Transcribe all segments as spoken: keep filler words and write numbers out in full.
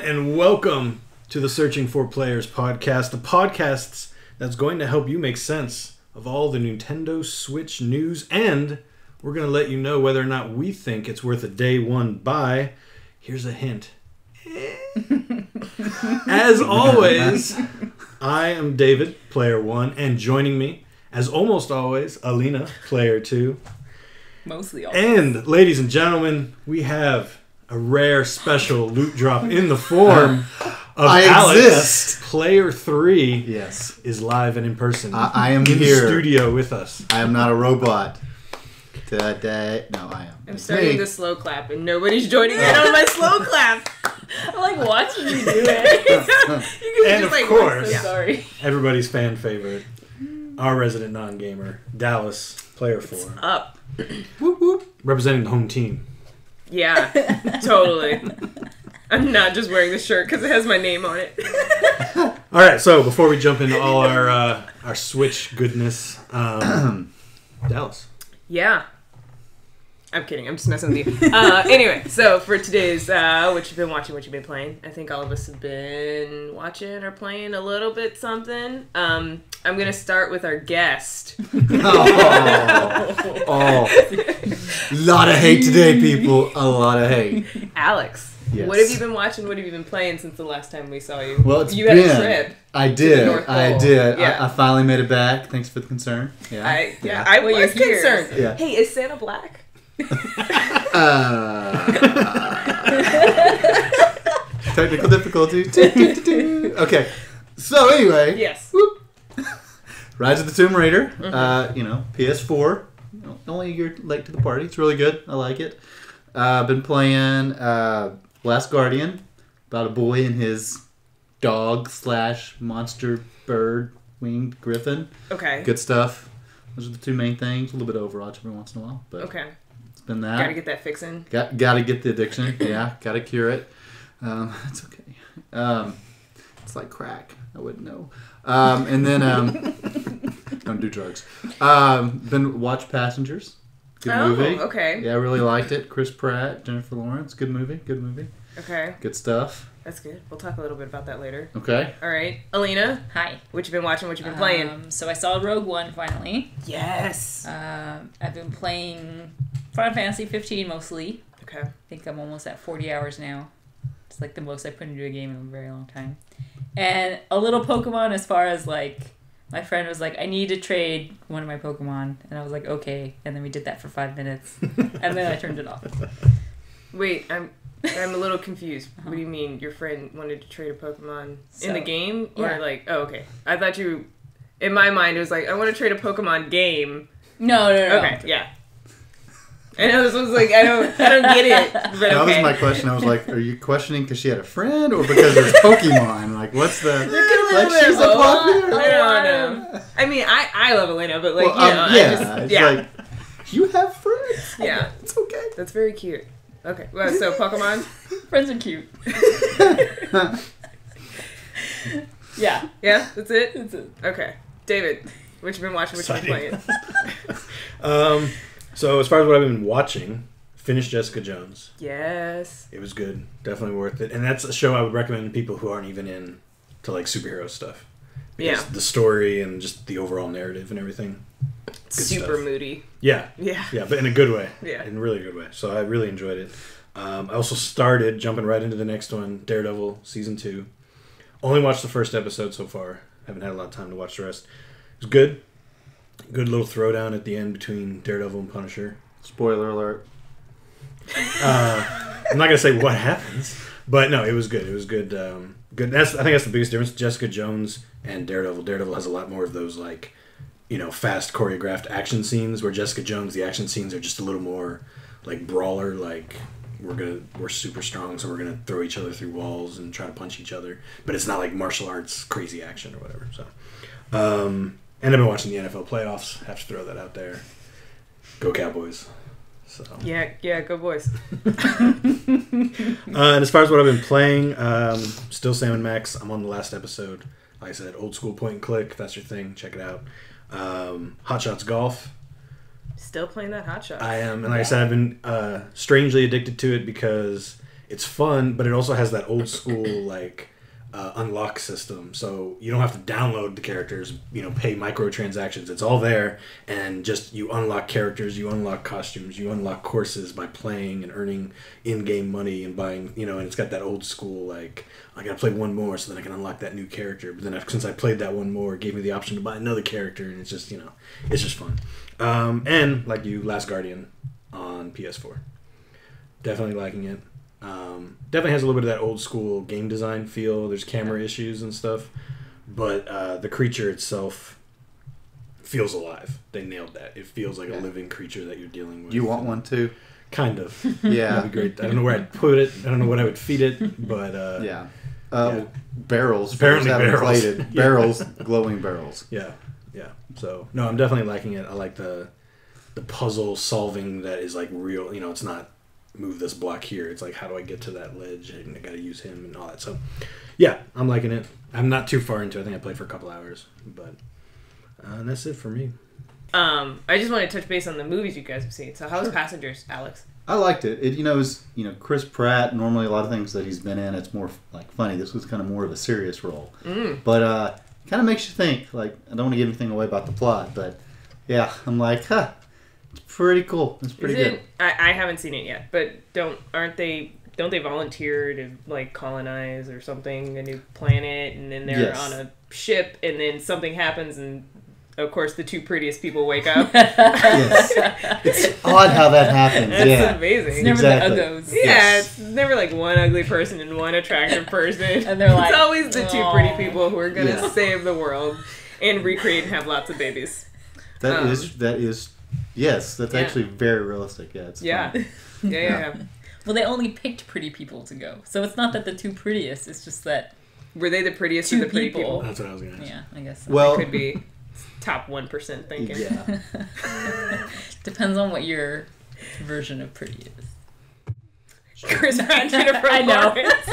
and welcome to the Searching for Players podcast, the podcast that's going to help you make sense of all the Nintendo Switch news, and we're going to let you know whether or not we think it's worth a day one buy. Here's a hint. As always, I am David, player one, and joining me, as almost always, Alina, player two. Mostly always. And, ladies and gentlemen, we have a rare special loot drop in the form of I Alex. exist. Player three Yes. is live and in person. I, I am in here. the studio with us. I am not a robot. Today. No, I am. I'm It's starting me. the slow clap and nobody's joining in on my slow clap. I'm like watching you do it. You can And just of like, course- I'm so Yeah. sorry. Everybody's fan favorite, our resident non-gamer, Dallas, player four. Up. Whoop, whoop. Representing the home team. Yeah, totally. I'm not just wearing the shirt because it has my name on it. All right, so before we jump into all our uh, our Switch goodness, um, Dallas. Yeah. I'm kidding. I'm just messing with you. Uh, anyway, so for today's uh, what you've been watching, what you've been playing, I think all of us have been watching or playing a little bit something. Um, I'm going to start with our guest. Oh. oh. Lot of hate today, people. A lot of hate. Alex, Yes. what have you been watching? What have you been playing since the last time we saw you? Well, it's you had been. a trip. I the did. North I Pole. did. Yeah. I, I finally made it back. Thanks for the concern. Yeah. I, yeah, I Well, was you're here. concerned. Yeah. Hey, is Santa black? Uh, technical difficulty. Okay. So anyway. Yes. Whoop. Rise of the Tomb Raider. Mm-hmm. Uh, you know, P S four. You know, only a year late to the party. It's really good. I like it. I've uh, been playing uh, Last Guardian, about a boy and his dog slash monster bird winged griffin. Okay. Good stuff. Those are the two main things. A little bit of Overwatch every once in a while, but Okay. it's been that. Gotta get that fixin'. Got gotta get the addiction. Yeah, gotta cure it. Um, it's okay. Um, it's like crack. I wouldn't know. Um, and then um, don't do drugs. Um, been watch Passengers. Good Oh, movie. okay. Yeah, I really liked it. Chris Pratt, Jennifer Lawrence. Good movie. Good movie. Okay. Good stuff. That's good. We'll talk a little bit about that later. Okay. All right. Alina, Hi. what you been watching? What you been playing? Um, so I saw Rogue One finally. Yes. Um, I've been playing Final Fantasy fifteen mostly. Okay. I think I'm almost at forty hours now. It's like the most I put into a game in a very long time. And a little Pokemon as far as like, my friend was like, I need to trade one of my Pokemon. And I was like, okay. And then we did that for five minutes. And then I turned it off. Wait, I'm I'm a little confused. What do you mean your friend wanted to trade a Pokemon in the So, game? Or yeah. like, oh, okay. I thought you, in my mind, it was like, I want to trade a Pokemon game. No, no, no. Okay, yeah. And I was, was like, I don't, I don't get it. But okay. That was my question. I was like, are you questioning because she had a friend or because there's Pokemon? Like, what's the... Like, bit she's of a both. popular... I don't know. I mean, I, I love Elena, but like, Well, you know, um, yeah, I just, it's yeah. like, you have friends. Yeah. It's okay. That's very cute. Okay, well, so Pokemon? Friends are cute. Yeah. Yeah, that's it? That's it. Okay. David, what you been watching, what you been Exciting. playing? Um, so as far as what I've been watching, finished Jessica Jones. Yes. It was good. Definitely worth it. And that's a show I would recommend to people who aren't even in to like superhero stuff. Because Yeah. the story and just the overall narrative and everything. Good Super stuff. moody. Yeah. Yeah. Yeah, but in a good way. Yeah. In a really good way. So I really enjoyed it. Um, I also started, jumping right into the next one, Daredevil Season two. Only watched the first episode so far. Haven't had a lot of time to watch the rest. It was good. Good little throwdown at the end between Daredevil and Punisher. Spoiler alert. Uh, I'm not going to say what happens, but no, it was good. It was good. Um, good. That's I think that's the biggest difference. Jessica Jones and Daredevil. Daredevil has a lot more of those, like, you know, fast choreographed action scenes, where Jessica Jones, the action scenes are just a little more like brawler, like we're gonna we're super strong, so we're gonna throw each other through walls and try to punch each other. But it's not like martial arts crazy action or whatever. So, um, and I've been watching the N F L playoffs. Have to throw that out there. Go Cowboys. So. Yeah, yeah, go boys. uh, and as far as what I've been playing, um, still Sam and Max. I'm on the last episode. Like I said, old school point and click. If that's your thing, check it out. Um, Hot Shots Golf. Still playing that Hot Shot. I am, and like I said, I've been uh, strangely addicted to it because it's fun, but it also has that old school like uh, unlock system. So you don't have to download the characters, you know, pay microtransactions. It's all there, and just you unlock characters, you unlock costumes, you unlock courses by playing and earning in-game money and buying, you know. And it's got that old school like, I gotta play one more so then I can unlock that new character. But then I've, since I played that one more, it gave me the option to buy another character, and it's just, you know, it's just fun. Um, and like you, Last Guardian on P S four, definitely liking it. Um, definitely has a little bit of that old school game design feel. There's camera issues and stuff, but uh, the creature itself feels alive. They nailed that. It feels like yeah. a living creature that you're dealing with. Do you want one too? Kind of. Yeah. That'd be great. I don't know where I'd put it. I don't know what I would feed it, but uh, Yeah. Uh, Yeah. Barrels. Apparently Haven't barrels. played it. Yeah. Barrels, glowing barrels. yeah, yeah. So no, I'm definitely liking it. I like the the puzzle solving that is like real. You know, it's not move this block here. It's like, how do I get to that ledge? And I got to use him and all that. So yeah, I'm liking it. I'm not too far into it. I think I played for a couple hours, but uh, and that's it for me. Um, I just want to touch base on the movies you guys have seen. So how was Sure. Passengers, Alex? I liked it. It, you know, it was, you know, Chris Pratt. Normally, a lot of things that he's been in, it's more like funny. This was kind of more of a serious role, Mm. but uh, kind of makes you think. Like, I don't want to give anything away about the plot, but yeah, I'm like, huh, it's pretty cool. It's pretty Is good. it, I, I haven't seen it yet, but don't aren't they? Don't they volunteer to like colonize or something a new planet, and then they're Yes. on a ship, and then something happens, and of course the two prettiest people wake up. Yes, it's odd how that happens. That's yeah, amazing. It's never Exactly. the uggos. Yeah, Yes. it's never like one ugly person and one attractive person. And they're like, it's always the two "Aw." pretty people who are gonna Yeah. save the world and recreate and have lots of babies. that um, is that is yes, that's yeah. actually very realistic. Yeah, it's Yeah. fun. yeah, yeah, yeah. Well, they only picked pretty people to go. So it's not that the two prettiest, it's just that, Were they the prettiest Two of the pretty people. people? That's what I was gonna ask. yeah, I guess so. Well, Could be top one percent thinking. yeah. Depends on what your version of pretty is. Chris Pratt, Jennifer I know. Lawrence.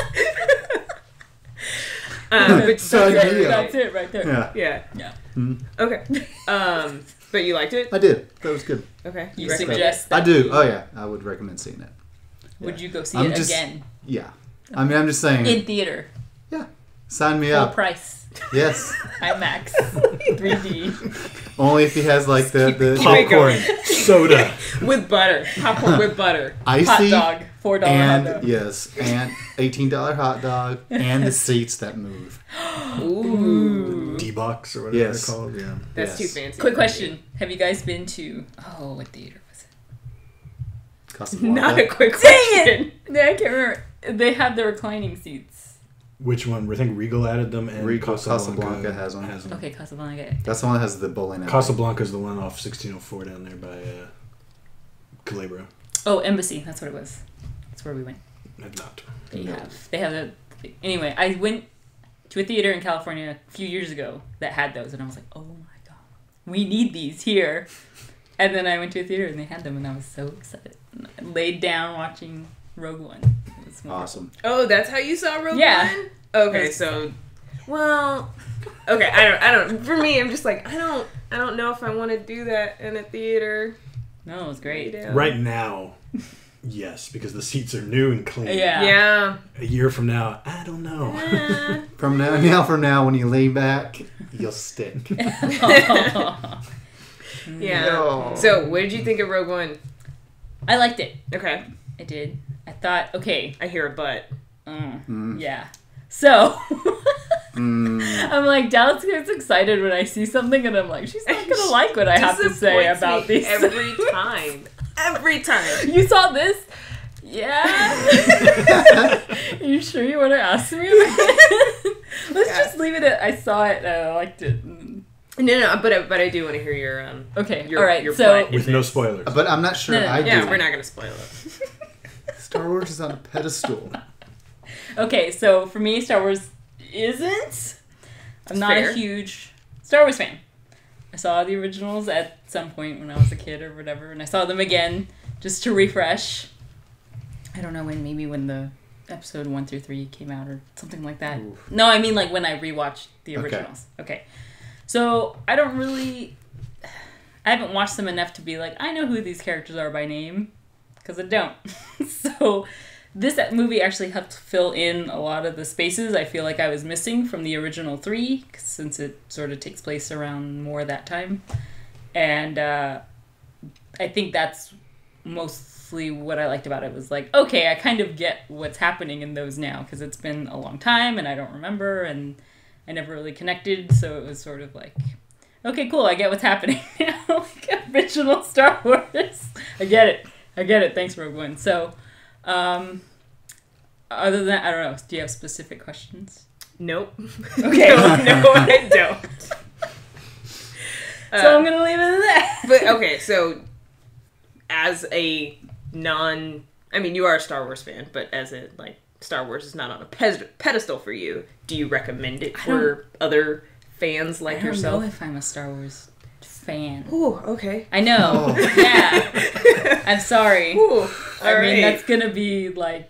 um, but So that's, do you. That's it right there. Yeah, yeah. Yeah. Mhm. Okay. Um, but you liked it? I did. That was good. Okay. You recommend suggest I that do. you- Oh yeah, I would recommend seeing it. Would you go see I'm it just- again? Yeah, I mean, I'm just saying. In theater. Sign me Full up. price. Yes. IMAX. three D. Only if he has like the the Keep it Popcorn, going. soda. it. With butter. Popcorn with butter. icy Hot dog. Four dollar hot and dog. yes, and eighteen dollar hot dog and the seats that move. Ooh. D-box or whatever Yes. they're called. Yeah. That's Yes. too fancy. Quick question. Have you guys been to... Oh, what theater was it? Casablanca. Not a quick Dang question. Yeah, I can't remember. They have the reclining seats. Which one? I think Regal added them, and Regal- Casablanca, Casablanca has one. them. Okay, Casablanca. That's the one that has the bowling alley. Casablanca's the one off sixteen oh four down there by uh, Calabro. Oh, Embassy. That's what it was. That's where we went. I've not. They No. have. They have a. Anyway, I went to a theater in California a few years ago that had those, and I was like, oh my god, we need these here. And then I went to a theater and they had them, and I was so excited. And I laid down watching Rogue One. It was wonderful. Awesome. Oh, that's how you saw Rogue Yeah. One? Okay, That's- so well okay, I don't I don't for me I'm just like I don't I don't know if I want to do that in a theater. No, it was great. Yeah. Right now, yes, because the seats are new and clean. Yeah. Yeah. A year from now, I don't know. Eh. From now, now from now, when you lay back, you'll stick. Yeah. No. So, what did you think of Rogue One? I liked it. Okay. I did. I thought, okay, I hear a but. mm, Mm. yeah. So, Mm. I'm like, Dallas gets excited when I see something, and I'm like, she's not gonna like what I have to say Disappoints about me these. every time. Every time. You saw this? Yeah. Are you sure you want to ask me about it? Let's Yeah. just leave it at I saw it and I liked it. Mm. No, no, but I, but I do want to hear your um. Okay, Your- all right. your So butt. With no spoilers. But I'm not sure No, no, I Yeah, do. we're not gonna spoil it. Star Wars is on a pedestal. okay, so for me, Star Wars isn't. I'm not Fair. a huge Star Wars fan. I saw the originals at some point when I was a kid or whatever, and I saw them again just to refresh. I don't know when, maybe when the episode one through three came out or something like that. Oof. No, I mean like when I rewatched the Okay. originals. Okay. So I don't really. I haven't watched them enough to be like, I know who these characters are by name. Because I don't. So this movie actually helped fill in a lot of the spaces I feel like I was missing from the original three, since it sort of takes place around more that time. And uh, I think that's mostly what I liked about it, was like, okay, I kind of get what's happening in those now, because it's been a long time and I don't remember and I never really connected, so it was sort of like, okay, cool, I get what's happening now. Like original Star Wars. I get it. I get it. Thanks, Rogue One. So, um, other than that, I don't know. Do you have specific questions? Nope. Okay. no, no, I don't. So uh, I'm going to leave it at that. But, okay, so as a non... I mean, you are a Star Wars fan, but as a, like, Star Wars is not on a pedestal for you, do you recommend it for other fans like I don't yourself? know if I'm a Star Wars fan. Ooh, okay. I know. Oh. Yeah. I'm sorry. Ooh, I right. mean, that's going to be like...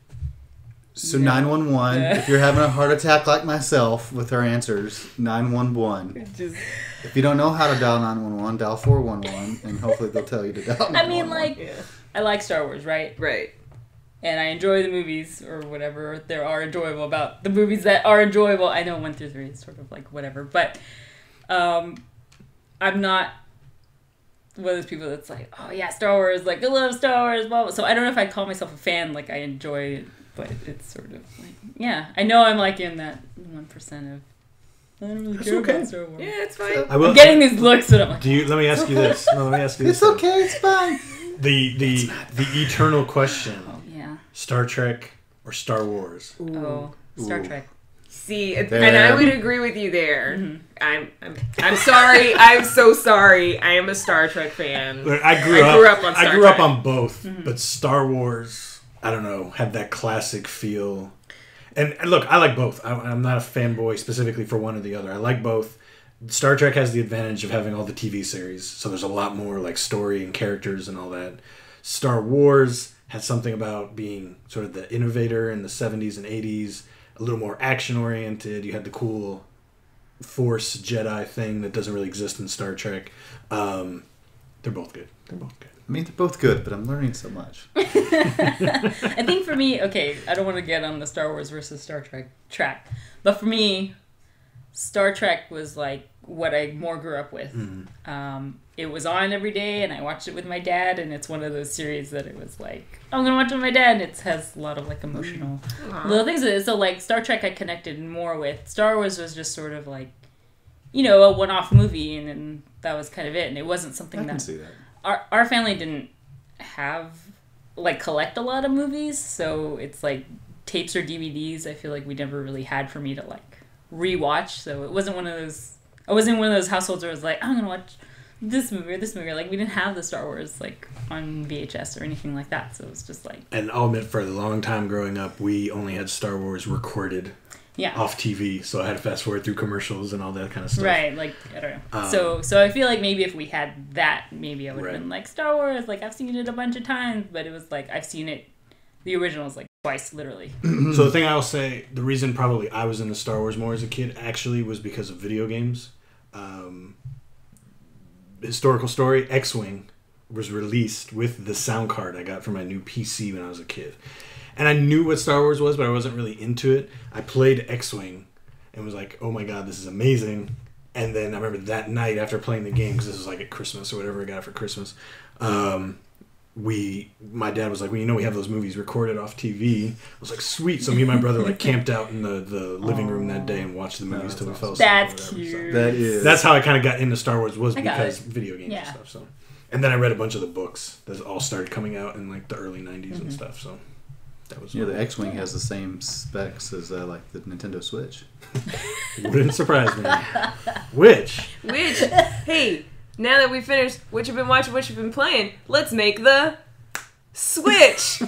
So yeah. nine one one, Yeah. if you're having a heart attack like myself with our answers, nine one one. Just... If you don't know how to dial nine one one, dial four one one, and hopefully they'll tell you to dial nine one one. I mean, like, Yeah. I like Star Wars, right? Right. And I enjoy the movies, or whatever there are enjoyable about the movies that are enjoyable. I know one through three is sort of like whatever, but um, I'm not one of those people that's like, oh yeah, Star Wars, like I love Star Wars, blah, blah. So I don't know if I'd call myself a fan, like I enjoy it, but it's sort of like, yeah, I know I'm like in that one percent of, I don't really That's care okay. about Star Wars. Yeah, it's fine. I will, I'm getting these looks that I'm like, do you, let me ask you this. No, let me ask you this. It's okay, it's fine. The, the, the eternal question. oh yeah, Star Trek or Star Wars? Ooh. oh, Star Ooh. Trek. See, it, There. and I would agree with you there. Mhm. I'm, I'm, I'm sorry. I'm so sorry. I am a Star Trek fan. Look, I grew, I up, grew up on I Star grew Trek. up on both, Mhm. but Star Wars, I don't know, had that classic feel. And, and look, I like both. I, I'm not a fanboy specifically for one or the other. I like both. Star Trek has the advantage of having all the T V series, so there's a lot more like story and characters and all that. Star Wars had something about being sort of the innovator in the seventies and eighties, a little more action oriented. You had the cool Force Jedi thing that doesn't really exist in Star Trek. Um, they're both good. They're both good. I mean, they're both good, but I'm learning so much. I think for me, okay, I don't want to get on the Star Wars versus Star Trek track, but for me, Star Trek was like what I more grew up with. Mm-hmm. Um, it was on every day, and I watched it with my dad, and it's one of those series that it was like, I'm gonna watch it with my dad, and it has a lot of like emotional Aw. little things with it. So like Star Trek, I connected more with. Star Wars was just sort of like, you know, a one-off movie, and, and that was kind of it, and it wasn't something I can that see that. our our family didn't have like collect a lot of movies, so it's like tapes or D V Ds. I feel like we never really had for me to like rewatch, so it wasn't one of those. I wasn't one of those households where I was like, I'm gonna watch this movie or this movie. Like we didn't have the Star Wars like on V H S or anything like that, so it was just like And I'll admit, for a long time growing up, we only had Star Wars recorded yeah. off T V, so I had to fast forward through commercials and all that kind of stuff. Right, like I don't know. Um, so, so I feel like maybe if we had that, maybe I would have Right. been like Star Wars. Like I've seen it a bunch of times, but it was like I've seen it, the originals like twice, literally. So the thing I'll say, the reason probably I was into Star Wars more as a kid actually was because of video games. Um, historical story, X-Wing was released with the sound card I got for my new P C when I was a kid. And I knew what Star Wars was, but I wasn't really into it. I played X-Wing and was like, oh my god, this is amazing. And then I remember that night after playing the game, because this was like at Christmas or whatever I got for Christmas, um, we, my dad was like, well, you know, we have those movies recorded off T V. I was like, sweet. So me and my brother like camped out in the, the living room that day and watched the movies Oh, till we that's fell asleep. or That's whatever, cute. so. That is. That's how I kind of got into Star Wars, was I got because it. video games Yeah. and stuff. So, and then I read a bunch of the books that all started coming out in like the early nineties Mm-hmm. and stuff. So that was Yeah, the X-Wing has the same specs as uh, like the Nintendo Switch. wouldn't surprise me. Which Which, hey, now that we finished what you've been watching, what you've been playing, let's make the Switch.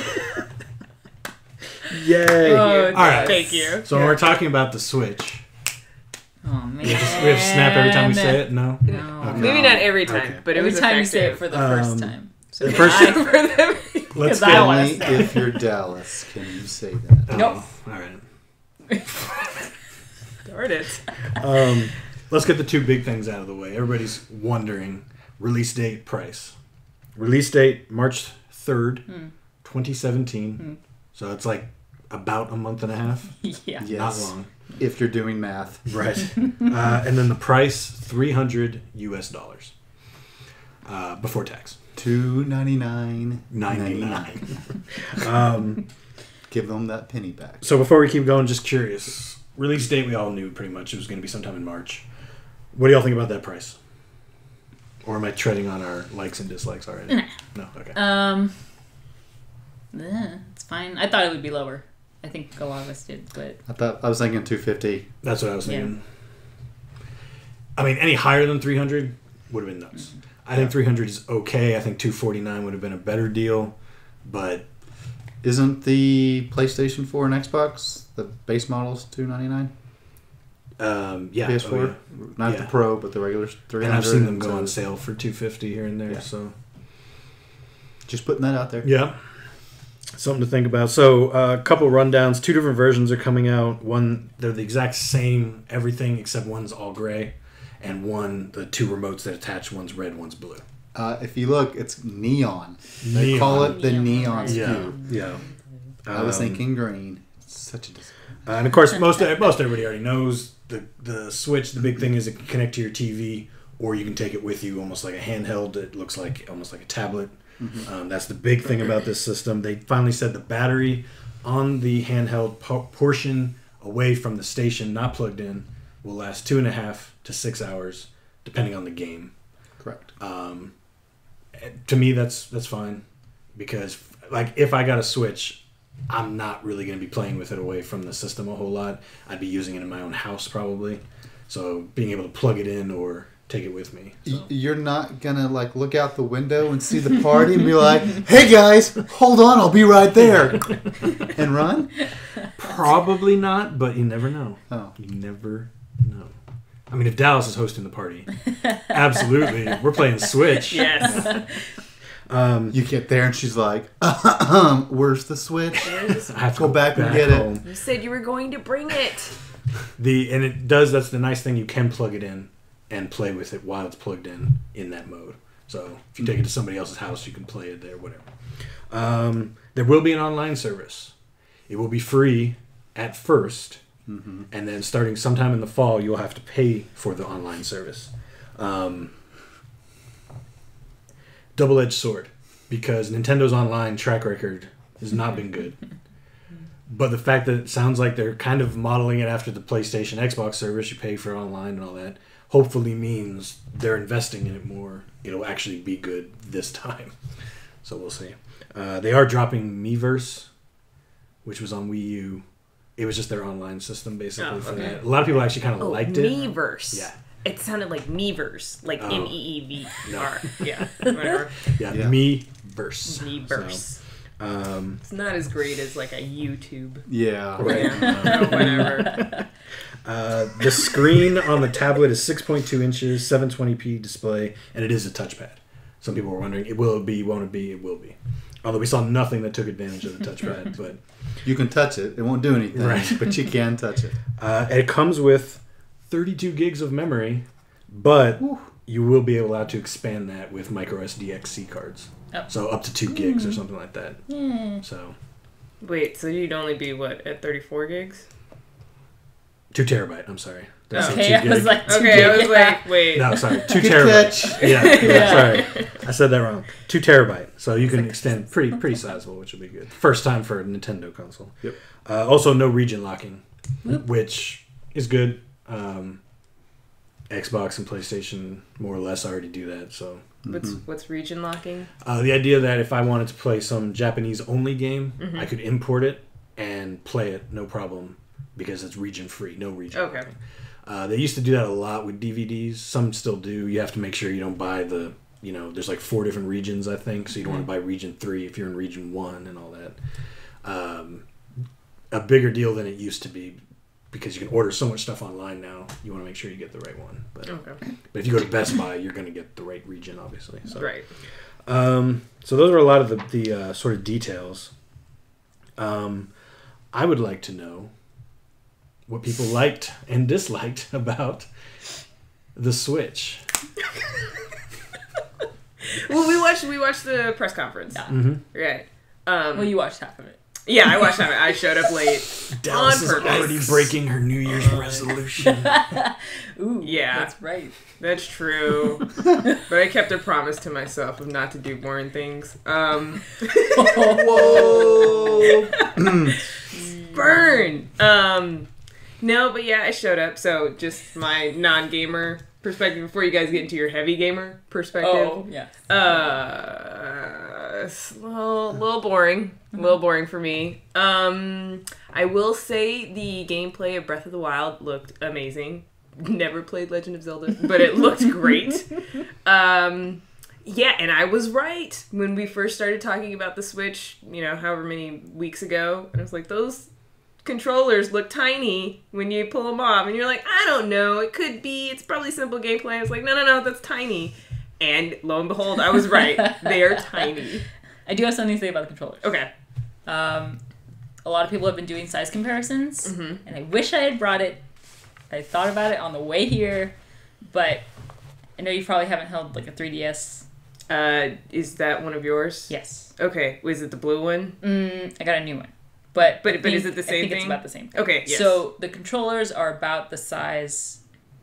yay! Oh, all right. Thank you. So when we're talking about the Switch, Oh man, we have, to, we have to snap every time we say it. No. No. Okay. Maybe not every time, Okay. but it Every was time you say it effective. for the first Um, time. So the first- I- For them. Let's Because get I wanna Only start. if you're Dallas can you say that. Oh, Nope. All right. Darn it. Um, let's get the two big things out of the way. Everybody's wondering: release date, price. Release date March third, Hmm. twenty seventeen. So it's like about a month and a half. Yeah. Yes. Not long. If you're doing math. Right. uh, and then the price, three hundred U S dollars. Uh, before tax. Two ninety nine. ninety-nine. um, Give them that penny back. so before we keep going, just curious. Release date, we all knew pretty much it was going to be sometime in March. What do y'all think about that price? Or am I treading on our likes and dislikes already? Nah. No? Okay. Um, eh, it's fine. I thought it would be lower. I think a lot of us did, but I thought I was thinking two fifty. That's what I was thinking. I mean, any higher than three hundred would have been nuts. Mm-hmm. I think three hundred is okay. I think two forty-nine would have been a better deal. But Isn't the PlayStation four and Xbox the base models two ninety-nine? um, yeah. P S four, oh, yeah. not Yeah. the Pro, but the regular three hundred. And I've seen them go so on sale for two fifty here and there. Yeah. So Just putting that out there. yeah, something to think about. So a uh, couple rundowns. Two different versions are coming out. One, they're the exact same everything except one's all gray, and one, the two remotes that attach, one's red, one's blue. Uh, if you look, it's neon. They Neon. call it the Neon. neon S Q. Yeah, yeah. I was Um, thinking green. It's such a dis- Uh, and of course, most most everybody already knows the the Switch. The big thing is it can connect to your T V, or you can take it with you, almost like a handheld. It looks like almost like a tablet. Mm-hmm. Um, that's the big thing about this system. They finally said the battery on the handheld po- portion away from the station, not plugged in, will last two and a half to six hours, depending on the game. correct. Um, to me, that's that's fine, because like if I got a Switch, I'm not really going to be playing with it away from the system a whole lot. I'd be using it in my own house probably. So being able to plug it in or take it with me. So. Y- You're not gonna like look out the window and see the party and be like, "Hey guys, hold on, I'll be right there," and run. Probably not, but you never know. Oh, You never know. I mean, if Dallas is hosting the party, absolutely, we're playing Switch. Yes. Um, you get there and she's like, "Where's the Switch?" I have to Go back and get it. home. You said you were going to bring it. The and it does. That's the nice thing. You can plug it in and play with it while it's plugged in in that mode. So if you take it to somebody else's house, you can play it there. Whatever. Um, there will be an online service. It will be free at first, Mm-hmm. and then starting sometime in the fall, you'll have to pay for the online service. Um, double-edged sword, because Nintendo's online track record has not been good. But the fact that it sounds like they're kind of modeling it after the PlayStation Xbox service, you pay for online and all that, hopefully means they're investing in it more. It'll actually be good this time. So we'll see. Uh, they are dropping Miiverse, which was on Wii U. It was just their online system, basically, Oh, for okay. that. A lot of people actually kind of Oh, liked it. Miiverse. Yeah. It sounded like Miiverse, like Oh. M E E V R. Yeah, whatever. Yeah, Yeah. Miiverse. Miiverse. So, um, It's not as great as like a YouTube. Yeah. Right. Yeah, or whatever. Uh, the screen on the tablet is six point two inches, seven twenty p display, and it is a touchpad. Some people were wondering, it will it be, won't it be? It will be. Although we saw nothing that took advantage of the touchpad. But You can touch it. It won't do anything, Right. but you can touch it. uh, it comes with thirty-two gigs of memory, but Whew. you will be allowed to expand that with micro S D X C cards. Oh. So up to two gigs or something like that. Yeah. So Wait, so you'd only be what at thirty-four gigs? two terabyte. I'm sorry. Did I say Okay, two I was gig? like, two Okay, I was gig. like, wait. No, sorry, two Good terabyte. catch. Yeah, yeah, Yeah. sorry, I said that wrong. Two terabyte, so you can extend pretty pretty sizable, which will be good. First time for a Nintendo console. Yep. Uh, also, no region locking, Whoop. which is good. Um, Xbox and PlayStation more or less already do that. So What's Mhm. what's region locking? uh, the idea that if I wanted to play some Japanese only game, Mhm. I could import it and play it no problem because it's region free, no region. Okay. locking. Uh, they used to do that a lot with D V Ds. Some still do. You have to make sure you don't buy the, you know, there's like four different regions, I think. So you don't want to buy region three if you're in region one and all that. Um, a bigger deal than it used to be because you can order so much stuff online now. You want to make sure you get the right one. But, Okay. but if you go to Best Buy, you're going to get the right region, obviously. So. Right. Um, so those are a lot of the, the uh, sort of details. Um, I would like to know what people liked and disliked about the Switch. Well, we watched we watched the press conference. Yeah. Mm-hmm. Right. Um, Well, you watched half of it. Yeah, I watched that. I showed up late Dallas on is purpose. already breaking her New Year's resolution. Ooh, Yeah. that's right. That's true. But I kept a promise to myself of not to do boring things. Um, Whoa! burn! Um, no, but yeah, I showed up. So just my non-gamer perspective before you guys get into your heavy gamer perspective. Oh, yeah. Uh, it's a little, little boring. A little boring for me. Um, I will say the gameplay of Breath of the Wild looked amazing. Never played Legend of Zelda, but it looked great. Um, yeah, and I was right when we first started talking about the Switch, you know, however many weeks ago. And I was like, those controllers look tiny when you pull them off. And you're like, I don't know. It could be. It's probably simple gameplay. I was like, no, no, no, that's tiny. And lo and behold, I was right. They are tiny. I do have something to say about the controllers. Okay. Um, a lot of people have been doing size comparisons, Mhm. and I wish I had brought it. I thought about it on the way here, but I know you probably haven't held like a three D S. Uh, is that one of yours? Yes. Okay. Was it the blue one? Mm, I got a new one, but But- I but is think- it the I same think thing? It's about the same thing. Okay. Yes. So the controllers are about the size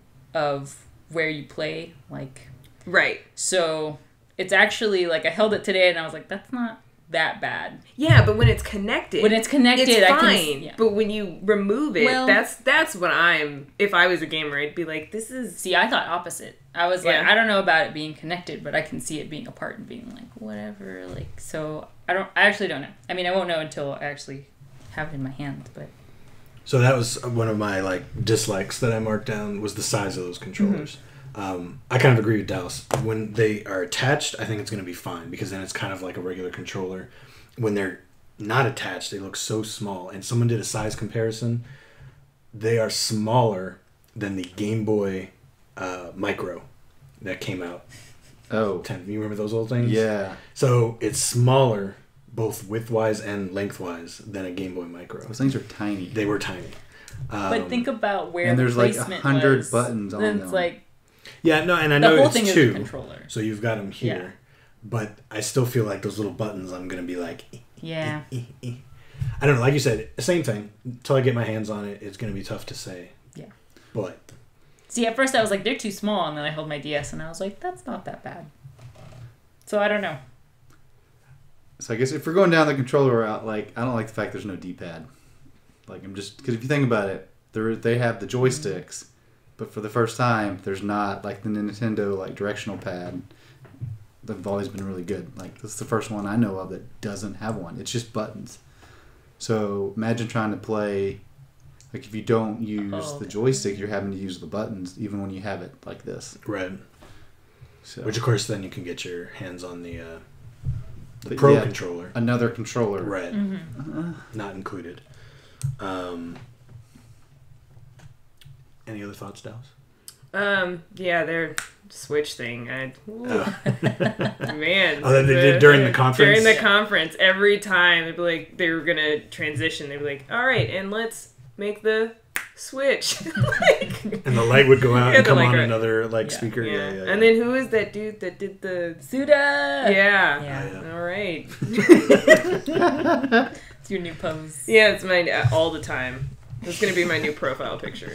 of where you play, like Right. so. It's actually like I held it today, and I was like, that's not that bad. Yeah, but when it's connected, When it's connected, it's I fine. can. Yeah. But when you remove it, Well- that's that's what I'm. If I was a gamer, I'd be like, this is. See, I thought opposite. I was like, Yeah. I don't know about it being connected, but I can see it being apart and being like, whatever. Like, so I don't. I actually don't know. I mean, I won't know until I actually have it in my hand. But So that was one of my like dislikes that I marked down was the size of those controllers. Um, I kind of agree with Dallas. When they are attached, I think it's going to be fine because then it's kind of like a regular controller. When they're not attached, they look so small. And someone did a size comparison. They are smaller than the Game Boy uh, Micro that came out. Oh, ten You remember those old things? yeah. So it's smaller, both widthwise and lengthwise, than a Game Boy Micro. Those things are tiny. They were tiny. Um, but think about where and the there's like a placement hundred was. buttons on Then them. it's like Yeah, no, and I the know whole it's thing is two, the controller. so you've got them here. Yeah. But I still feel like those little buttons, I'm gonna be like, eh, Yeah. eh, eh, eh. I don't know. Like you said, same thing. Until I get my hands on it, it's gonna be tough to say. Yeah. But See, at first I was like, they're too small, and then I held my D S, and I was like, that's not that bad. So I don't know. So I guess if we're going down the controller route, like I don't like the fact there's no D-pad. Like I'm just because if you think about it, they they have the joysticks, but for the first time, there's not like the Nintendo like directional pad. They've always been really good. Like this is the first one I know of that doesn't have one. It's just buttons. So imagine trying to play. Like if you don't use Oh, the okay. joystick, you're having to use the buttons even when you have it like this. right, So which of course then you can get your hands on the uh, the But Pro yeah, controller. another controller. Right, Mm-hmm. Uh, not included. Um, any other thoughts, Dallas? Um. Yeah, their Switch thing. I. Ooh, Oh. Man. Oh, they did during the conference? During the conference, every time they'd be like, they were gonna transition. They'd be like, all right, and let's make the Switch. Like, And the light would go out Yeah, and the come light on go- another like Yeah. speaker. yeah. Yeah, yeah, yeah. And then who is that dude that did the? Suda! Yeah. Yeah. Oh, yeah. All right. It's your new pose. Yeah, it's mine uh, all the time. It's gonna be my new profile picture.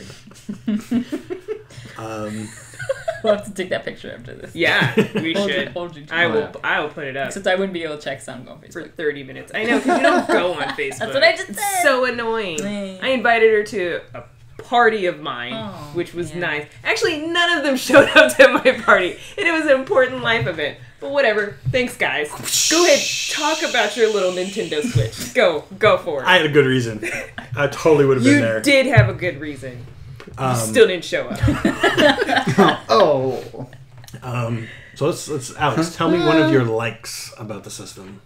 Um, We'll have to take that picture after this. Yeah, we Hold should. you- hold you to I it. will. I will put it up Except I wouldn't be able to check sound on for Facebook. thirty minutes. I know because you don't go on Facebook. That's what I just It's said. so annoying. Right. I invited her to a party of mine, Oh, which was yeah. nice. Actually, none of them showed up to my party, and it was an important life event. But whatever. Thanks, guys. Go ahead, talk about your little Nintendo Switch. Go, go for it. I had a good reason. I totally would have been you there. did have a good reason. Um, You still didn't show up. Oh. Um, so let's let's Alex, tell me one of your likes about the system.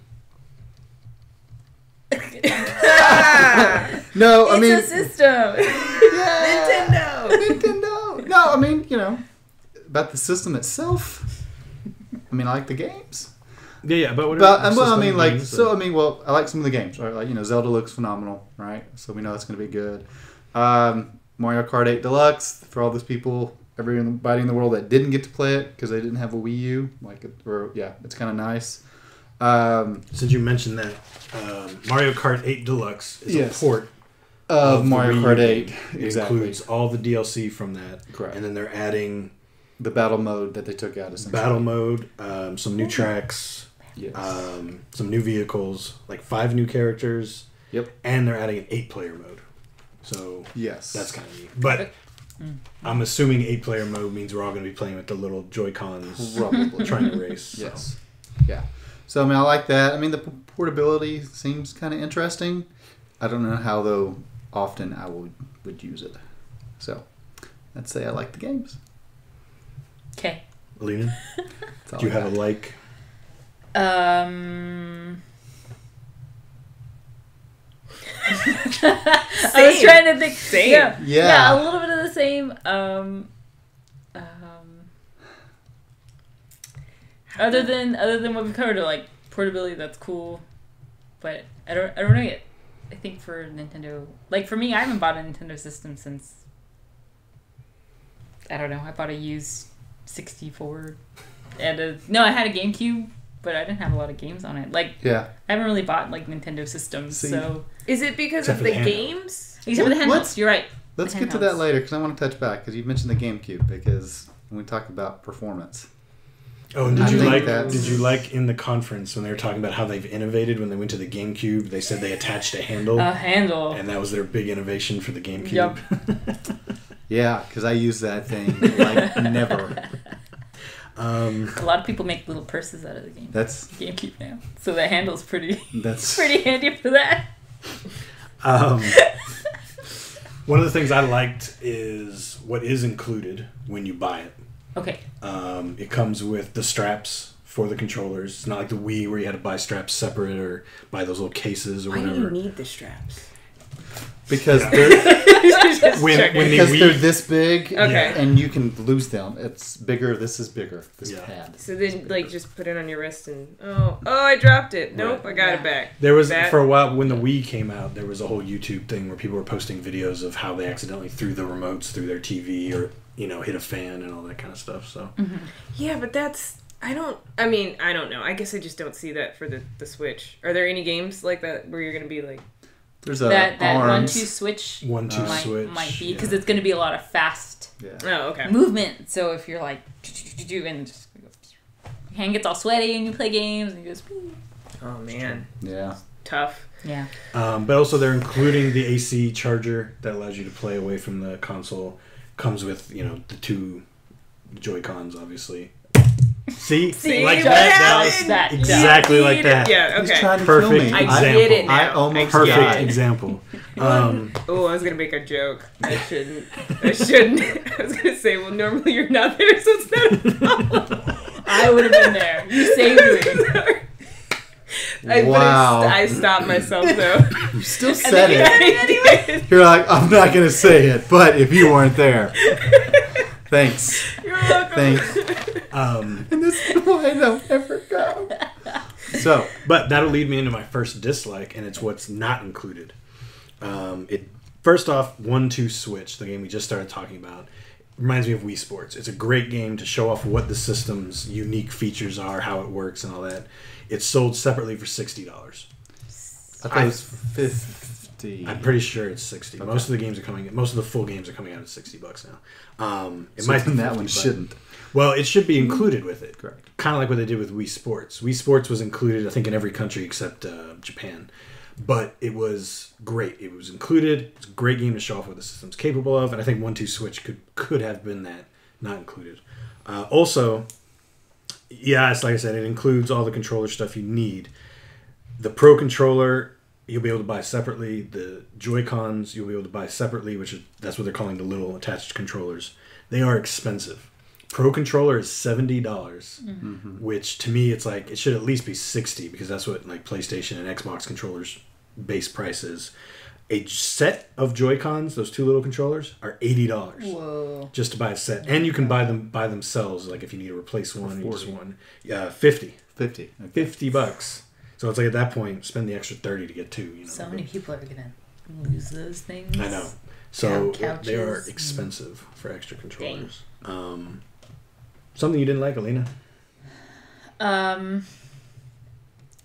No, I It's mean a system. yeah, Nintendo. Nintendo. No, I mean you know about the system itself. I mean I like the games. Yeah, yeah, but what But um, well, I mean, like, games so I and- mean, well, I like some of the games, right? Like, you know, Zelda looks phenomenal, right? So we know it's going to be good. Um, Mario Kart eight Deluxe for all those people, everybody in the world that didn't get to play it because they didn't have a Wii U, like, or yeah, it's kind of nice. Um, Since you mentioned that, um, Mario Kart eight Deluxe is Yes. a port of of Mario the Wii Kart U eight. game. It Exactly. includes all the D L C from that. Correct. And then they're adding The battle mode that they took out essentially. battle mode, um, some new tracks, Yes. um, some new vehicles, like five new characters. Yep. And they're adding an eight-player mode. So Yes. that's kind of neat. But I'm assuming eight-player mode means we're all going to be playing with the little Joy-Cons Probably. trying to race. So. Yes. Yeah. So I mean, I like that. I mean, the p- portability seems kind of interesting. I don't know how though often I would would use it. So I'd say I like the games. Okay. Alina, That's all do you I have a got. like? Um. I was trying to think. Same. Yeah, Yeah. yeah, a little bit of the same. Um, um, other than other than what we covered, like portability, that's cool. But I don't I don't know yet. I think for Nintendo, like for me, I haven't bought a Nintendo system since. I don't know. I bought a used sixty-four, and a no, I had a GameCube, but I didn't have a lot of games on it. Like Yeah. I haven't really bought like Nintendo systems, See, so Is it because Except of for the the handheld. games? except for the What- handhelds. what's- You're right. Let's The get to that handhelds. later because I want to touch back because you mentioned the GameCube because when we talk about performance. Oh, and did I you think like? that's- Did you like in the conference when they were talking about how they've innovated when they went to the GameCube? They said they attached a handle, A handle. and that was their big innovation for the GameCube. Yup. Yeah, because I use that thing like never. um, A lot of people make little purses out of the game. That's GameCube now, so the handle's pretty that's pretty handy for that. um, one of the things I liked is what is included when you buy it. Okay. Um, it comes with the straps for the controllers. It's not like the Wii where you had to buy straps separate or buy those little cases or Why do whatever. you need the straps? because Yeah. they're Just When- checking. when the because Wii- they're this big Okay. and you can lose them. It's bigger. This is bigger. This Yeah. pad. So then, like, just put it on your wrist and oh, oh, I dropped it. Nope, I got Yeah. it back. There was That- for a while when the Wii came out. There was a whole YouTube thing where people were posting videos of how they accidentally threw the remotes through their T V or you know hit a fan and all that kind of stuff. So Yeah, but that's I don't. I mean, I don't know. I guess I just don't see that for the the Switch. Are there any games like that where you're gonna be like? There's a that that one arms. two switch one two might switch might be yeah. because it's going to be a lot of fast Yeah. Oh, okay. movement. So if you're like and just your hand gets all sweaty and you play games and you just Oh man, Yeah. tough. yeah. Um, but also they're including the A C charger that allows you to play away from the console. Comes with you know the two Joy-Cons, obviously. See, See, like what that, happened? that That- exactly You like need that. it. Yeah. He's Okay. trying to Perfect kill me. I example. get it now. I almost Perfect got it. example. Um, Oh, I was gonna make a joke. I shouldn't. I shouldn't. I was gonna say, well, normally you're not there, so it's not a problem. I would have been there. You saved me. I, Wow. But I, I stopped myself though. You still And said then it. I did. You're like, I'm not gonna say it, but if you weren't there, thanks. You're welcome. Thanks. um, And this is why I don't ever go. So, but that'll lead me into my first dislike, and it's what's not included. Um, it first off, one two Switch, the game we just started talking about, reminds me of Wii Sports. It's a great game to show off what the system's unique features are, how it works, and all that. It's sold separately for sixty dollars. I thought it was fifty. I'm pretty sure it's sixty. Okay. Most of the games are coming. Most of the full games are coming out at sixty bucks now. Um, it So might be then that fifty, one but- shouldn't. Well, it should be included with it. Correct. Kind of like what they did with Wii Sports. Wii Sports was included, I think, in every country except uh, Japan. But it was great. It was included. It's a great game to show off what the system's capable of, and I think one two Switch could could have been that, not included. Uh, also, yeah, it's like I said, it includes all the controller stuff you need. The Pro Controller, you'll be able to buy separately. The Joy-Cons, you'll be able to buy separately, which is that's what they're calling the little attached controllers. They are expensive. Pro Controller is seventy dollars, Mm-hmm. which to me it's like it should at least be sixty because that's what like PlayStation and Xbox controllers base price is. A set of Joy-Cons, those two little controllers, are eighty dollars Whoa. just to buy a set, and you can buy them by themselves. Like if you need to replace one, you just forty. one. Yeah, fifty. Fifty. Okay. Fifty bucks. So it's like at that point, spend the extra thirty to get two. You know. So many people are gonna lose those things. I know. So Couches. they are expensive for extra controllers. Um, something you didn't like, Alina? Um,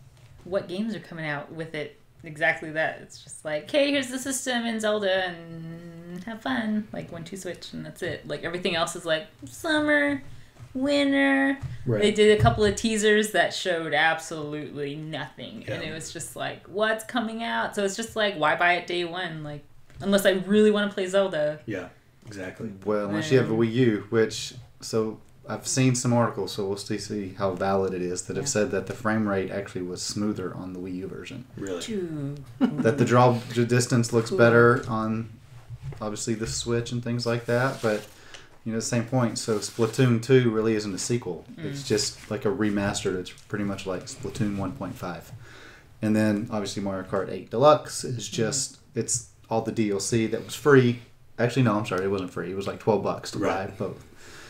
what games are coming out with it. Exactly that. It's just like, okay, here's the system in Zelda and have fun. Like one, two, switch, and that's it. Like everything else is like summer, winter. Right. They did a couple of teasers that showed absolutely nothing. Yeah. And it was just like, what's coming out? So it's just like, why buy it day one? Like, unless I really want to play Zelda. Yeah, exactly. Well, unless you have a Wii U, which, so I've seen some articles, so we'll still see how valid it is, that have Yeah. said that the frame rate actually was smoother on the Wii U version. Really? Choo. That the draw distance looks better on, obviously, the Switch and things like that, but, you know, the same point. So Splatoon two really isn't a sequel. Mm. It's just like a remastered. It's pretty much like Splatoon one point five. And then, obviously, Mario Kart eight Deluxe is just, it's all the D L C that was free. Actually, no, I'm sorry, it wasn't free. It was like twelve bucks to Right. buy both.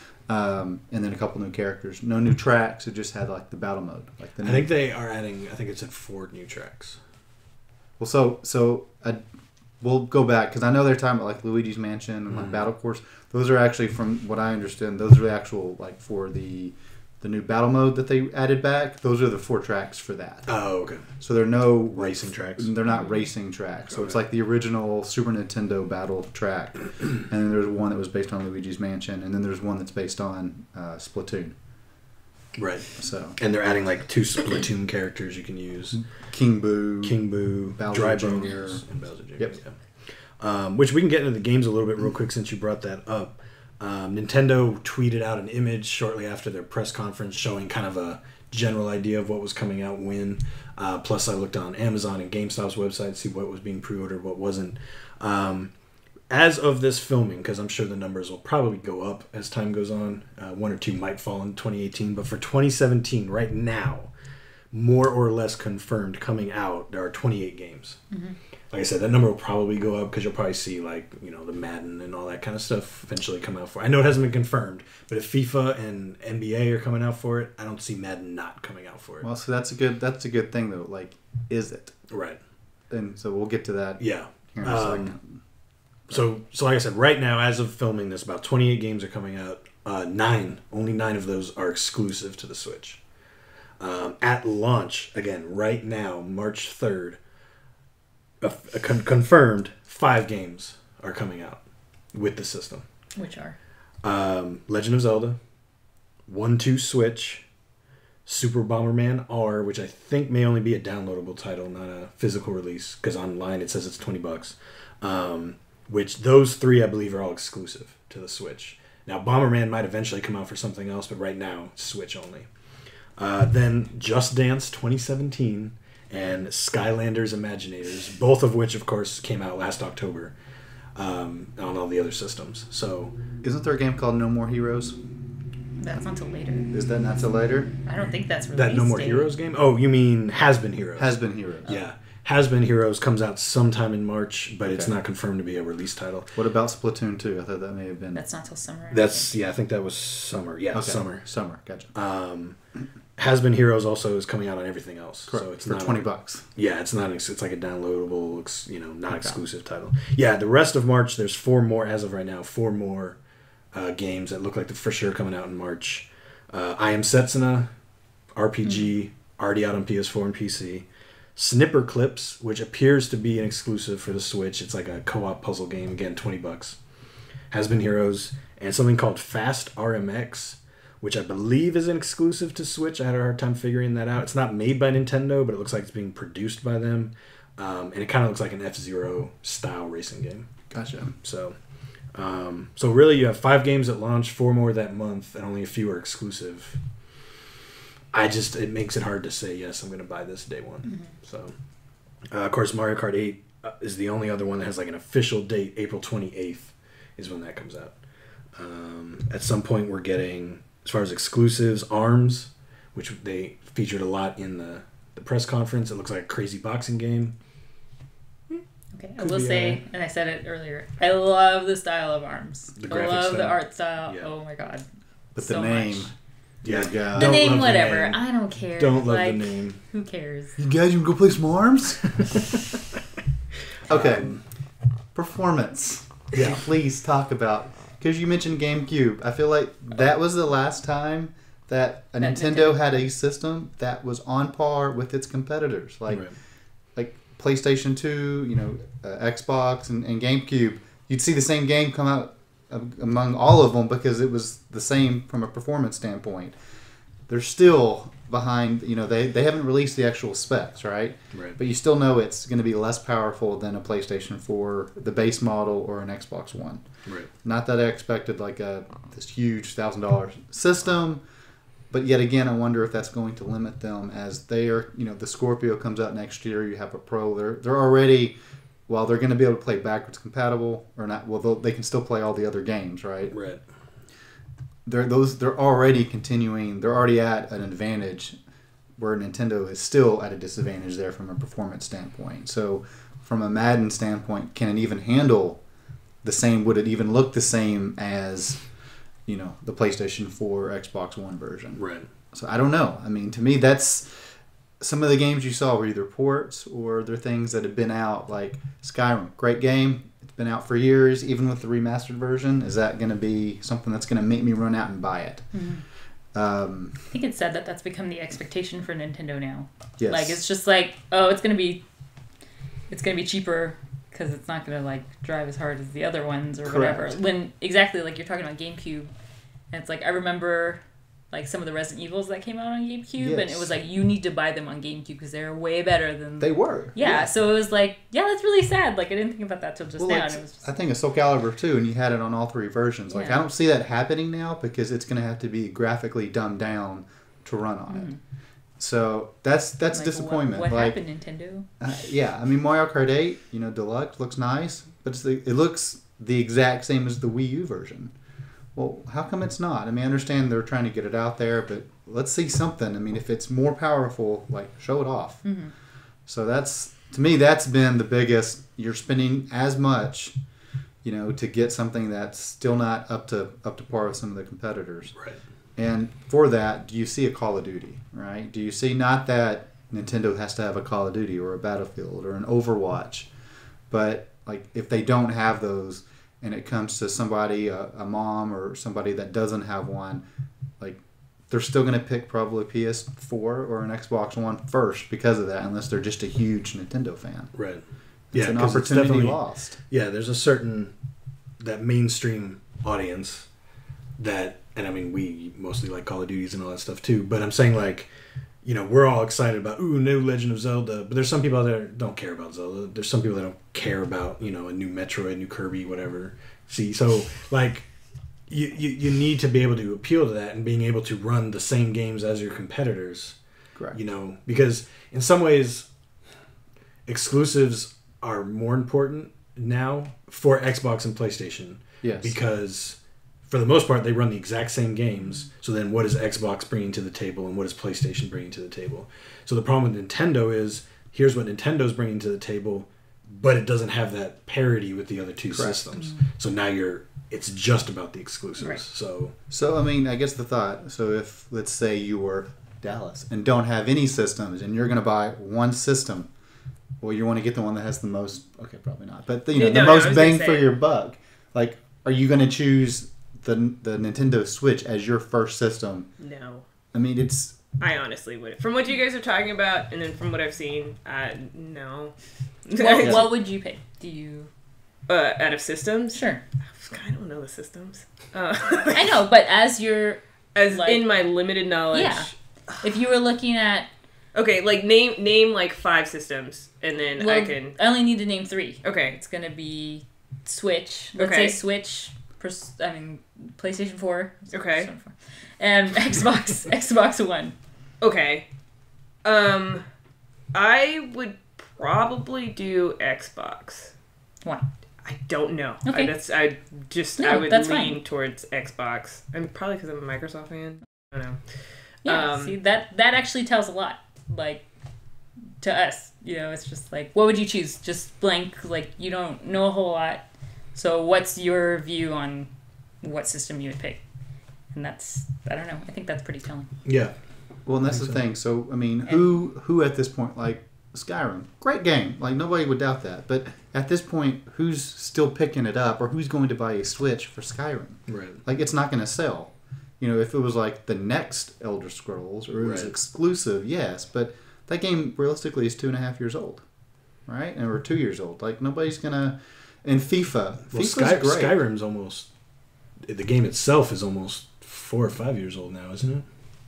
Um, and then a couple new characters. No new tracks. It just had like the battle mode. Like the I new, think they are adding. I think it's at four new tracks. Well, so so I, we'll go back because I know they're talking about like Luigi's Mansion and like Mhm. Battle Course. Those are actually, from what I understand, those are the actual like for the the new battle mode that they added back. Those are the four tracks for that. Oh, okay. So they're no Racing tracks. They're not racing tracks. So it's Okay. like the original Super Nintendo battle track, and then there's one that was based on Luigi's Mansion, and then there's one that's based on uh, Splatoon. Right. So And they're adding like two Splatoon characters you can use: King Boo, King Boo, Bowser Dry Junior Bones, and Bowser Junior Yep. Yeah. Um, which we can get into the games a little bit real quick since you brought that up. Um, Nintendo tweeted out an image shortly after their press conference showing kind of a general idea of what was coming out when. Uh, plus, I looked on Amazon and GameStop's website to see what was being pre-ordered, what wasn't. Um, as of this filming, because I'm sure the numbers will probably go up as time goes on, uh, one or two might fall in twenty eighteen, but for twenty seventeen, right now, more or less confirmed coming out, there are twenty-eight games. Mm-hmm. Like I said, that number will probably go up because you'll probably see, like, you know, the Madden and all that kind of stuff eventually come out for it. I know it hasn't been confirmed, but if FIFA and N B A are coming out for it, I don't see Madden not coming out for it. Well, so that's a good that's a good thing though. Like, is it? Right. And so we'll get to that Yeah. here in a Um, second. So, so like I said, right now, as of filming this, about twenty-eight games are coming out. Uh, nine, only nine of those are exclusive to the Switch. Um, at launch, again, right now, March third, a, a con- confirmed five games are coming out with the system. Which are? Um, Legend of Zelda, one two Switch, Super Bomberman R, which I think may only be a downloadable title, not a physical release, because online it says it's twenty bucks. Um, which those three, I believe, are all exclusive to the Switch. Now, Bomberman might eventually come out for something else, but right now, Switch only. Uh, then Just Dance twenty seventeen and Skylanders Imaginators, both of which, of course, came out last October um, on all the other systems. So, Isn't there a game called No More Heroes? That's not till later. Is that not till later? I don't think that's released that No More date. Heroes game? Oh, you mean Has Been Heroes? Has Been Heroes. Yeah. Has Been Heroes comes out sometime in March, but it's Okay. not confirmed to be a release title. What about Splatoon two? I thought that may have been. That's not till summer. I That's, yeah, I think that was summer. Yeah, Okay. summer. Summer. Gotcha. Um, Has Been Heroes also is coming out on everything else. Correct. So it's for not twenty a- bucks. Yeah, it's not. It's like a downloadable, ex- you know, not Okay. exclusive title. Yeah, the rest of March, there's four more as of right now. Four more uh, games that look like they're for sure coming out in March. Uh, I Am Setsuna, R P G, Mm-hmm. already out on P S four and P C. Snipper Clips, which appears to be an exclusive for the Switch. It's like a co-op puzzle game. Again, twenty bucks. Has Been Heroes, and something called Fast R M X, which I believe is an exclusive to Switch. I had a hard time figuring that out. It's not made by Nintendo, but it looks like it's being produced by them. Um, and it kind of looks like an F-Zero style racing game. Gotcha. So, um, so really you have five games at launch, four more that month, and only a few are exclusive. I just, it makes it hard to say, yes, I'm going to buy this day one. Mm-hmm. So, uh, of course, Mario Kart eight uh, is the only other one that has like an official date. April twenty-eighth is when that comes out. Um, at some point we're getting, as far as exclusives, ARMS, which they featured a lot in the, the press conference. It looks like a crazy boxing game. Okay, I Could will be, say, uh, and I said it earlier, I love the style of arms. The I graphic love the style. art style. Yeah. Oh my god. But so the name. much. Yeah, Yeah. The Don't name, love the whatever. name. I don't care. Don't love like, the name. Who cares? You guys, you can go play some arms. Okay. Um, Performance. Yeah. Can you please talk about, because you mentioned GameCube. I feel like that was the last time that a That Nintendo, Nintendo- had a system that was on par with its competitors, like Right. like PlayStation two, you know, uh, Xbox and, and GameCube. You'd see the same game come out uh, among all of them because it was the same from a performance standpoint. They're still behind, you know, they, they haven't released the actual specs, right? Right. But you still know it's going to be less powerful than a PlayStation four, the base model, or an Xbox One. Right. Not that I expected like a this huge one thousand dollars system, but yet again, I wonder if that's going to limit them as they are, you know, the Scorpio comes out next year, you have a Pro, they're, they're already, while they're going to be able to play backwards compatible, or not, well, they'll- they can still play all the other games, right? Right. They're those they're already continuing. They're already at an advantage, where Nintendo is still at a disadvantage there from a performance standpoint. So, from a Madden standpoint, can it even handle the same? Would it even look the same as, you know, the PlayStation four, Xbox One version? Right. So I don't know. I mean, to me, that's some of the games you saw were either ports or they're things that have been out, like Skyrim, great game. It's been out for years, even with the remastered version. Is that going to be something that's going to make me run out and buy it? Mm-hmm. Um, I think it's sad that that's become the expectation for Nintendo now. yes. Like it's just like, oh, it's gonna be, it's gonna be cheaper because it's not gonna like drive as hard as the other ones or Correct. whatever. When exactly like you're talking about GameCube, and it's like I remember like some of the Resident Evils that came out on GameCube, and it Yes. was like you need to buy them on GameCube because they're way better than They were. Yeah, so it was like, yeah, that's really sad. Like I didn't think about that till just Well, now. like, And it was just, I think of Soul Calibur two, and you had it on all three versions. Like, Yeah. I don't see that happening now because it's going to have to be graphically dumbed down to run on Mhm. it. So that's that's like, disappointment. What, what like, happened, Nintendo? Uh, yeah, I mean Mario Kart eight, you know, Deluxe looks nice, but it's the, it looks the exact same as the Wii U version. Well, how come it's not? I mean, I understand they're trying to get it out there, but let's see something. I mean, if it's more powerful, like show it off. Mm-hmm. So that's to me, that's been the biggest. You're spending as much, you know, to get something that's still not up to up to par with some of the competitors. Right. And for that, do you see a Call of Duty, right? Do you see not that Nintendo has to have a Call of Duty or a Battlefield or an Overwatch, but like if they don't have those and it comes to somebody, a, a mom or somebody that doesn't have one, like they're still going to pick probably P S four or an Xbox One first because of that, unless they're just a huge Nintendo fan. Right. It's Yeah, an 'cause it's opportunity definitely- lost. Yeah, there's a certain that mainstream audience that, and I mean, we mostly like Call of Duties and all that stuff too. But I'm saying like, you know, we're all excited about ooh, new Legend of Zelda. But there's some people out there that don't care about Zelda. There's some people that don't care about, you know, a new Metroid, new Kirby, whatever. See, so like, you you, you need to be able to appeal to that and being able to run the same games as your competitors. Correct. You know, because in some ways, exclusives are more important now for Xbox and PlayStation. Yes. Because for the most part, they run the exact same games. So then what is Xbox bringing to the table and what is PlayStation bringing to the table? So the problem with Nintendo is, here's what Nintendo's bringing to the table, but it doesn't have that parity with the other two Correct. systems. So now you're, it's just about the exclusives. Right. So So, I mean, I guess the thought, so if, let's say you were Dallas and don't have any systems and you're going to buy one system, well, you want to get the one that has the most, okay, probably not, but the, you know, No, the no, I most was bang gonna for say- your buck. Like, are you going to choose the the Nintendo Switch as your first system? No. I mean, it's, I honestly would. From what you guys are talking about, and then from what I've seen, uh, no. What, what would you pick? Do you? uh, out of systems? Sure. I don't know the systems. Uh, I know, but as your As Like- in my limited knowledge. Yeah. if you were looking at, Okay, like name name like five systems, and then well, I can. I only need to name three. Okay. It's gonna be Switch. Let's Okay. say Switch. Pers- I mean, PlayStation four. Okay. PlayStation four. And Xbox Xbox One. Okay. Um, I would probably do Xbox. Why? I don't know. Okay. I, that's I just No, I would that's lean fine. towards Xbox. I mean, probably because I'm a Microsoft fan. I don't know. Yeah. Um, see, that that actually tells a lot. Like to us, you know, it's just like, what would you choose? Just blank. Like you don't know a whole lot. So what's your view on what system you would pick? And that's, I don't know. I think that's pretty telling. yeah, well, and that's I the think so. thing. So, I mean, who who at this point, like Skyrim, great game. Like, nobody would doubt that. But at this point, who's still picking it up or who's going to buy a Switch for Skyrim? right. Like, it's not going to sell. You know, if it was like the next Elder Scrolls or it was Right. exclusive, yes. But that game realistically is two and a half years old, right? And we're two years old. Like nobody's gonna. And FIFA, Well, FIFA's Sky, great. Skyrim's almost the game itself is almost four or five years old now, isn't it?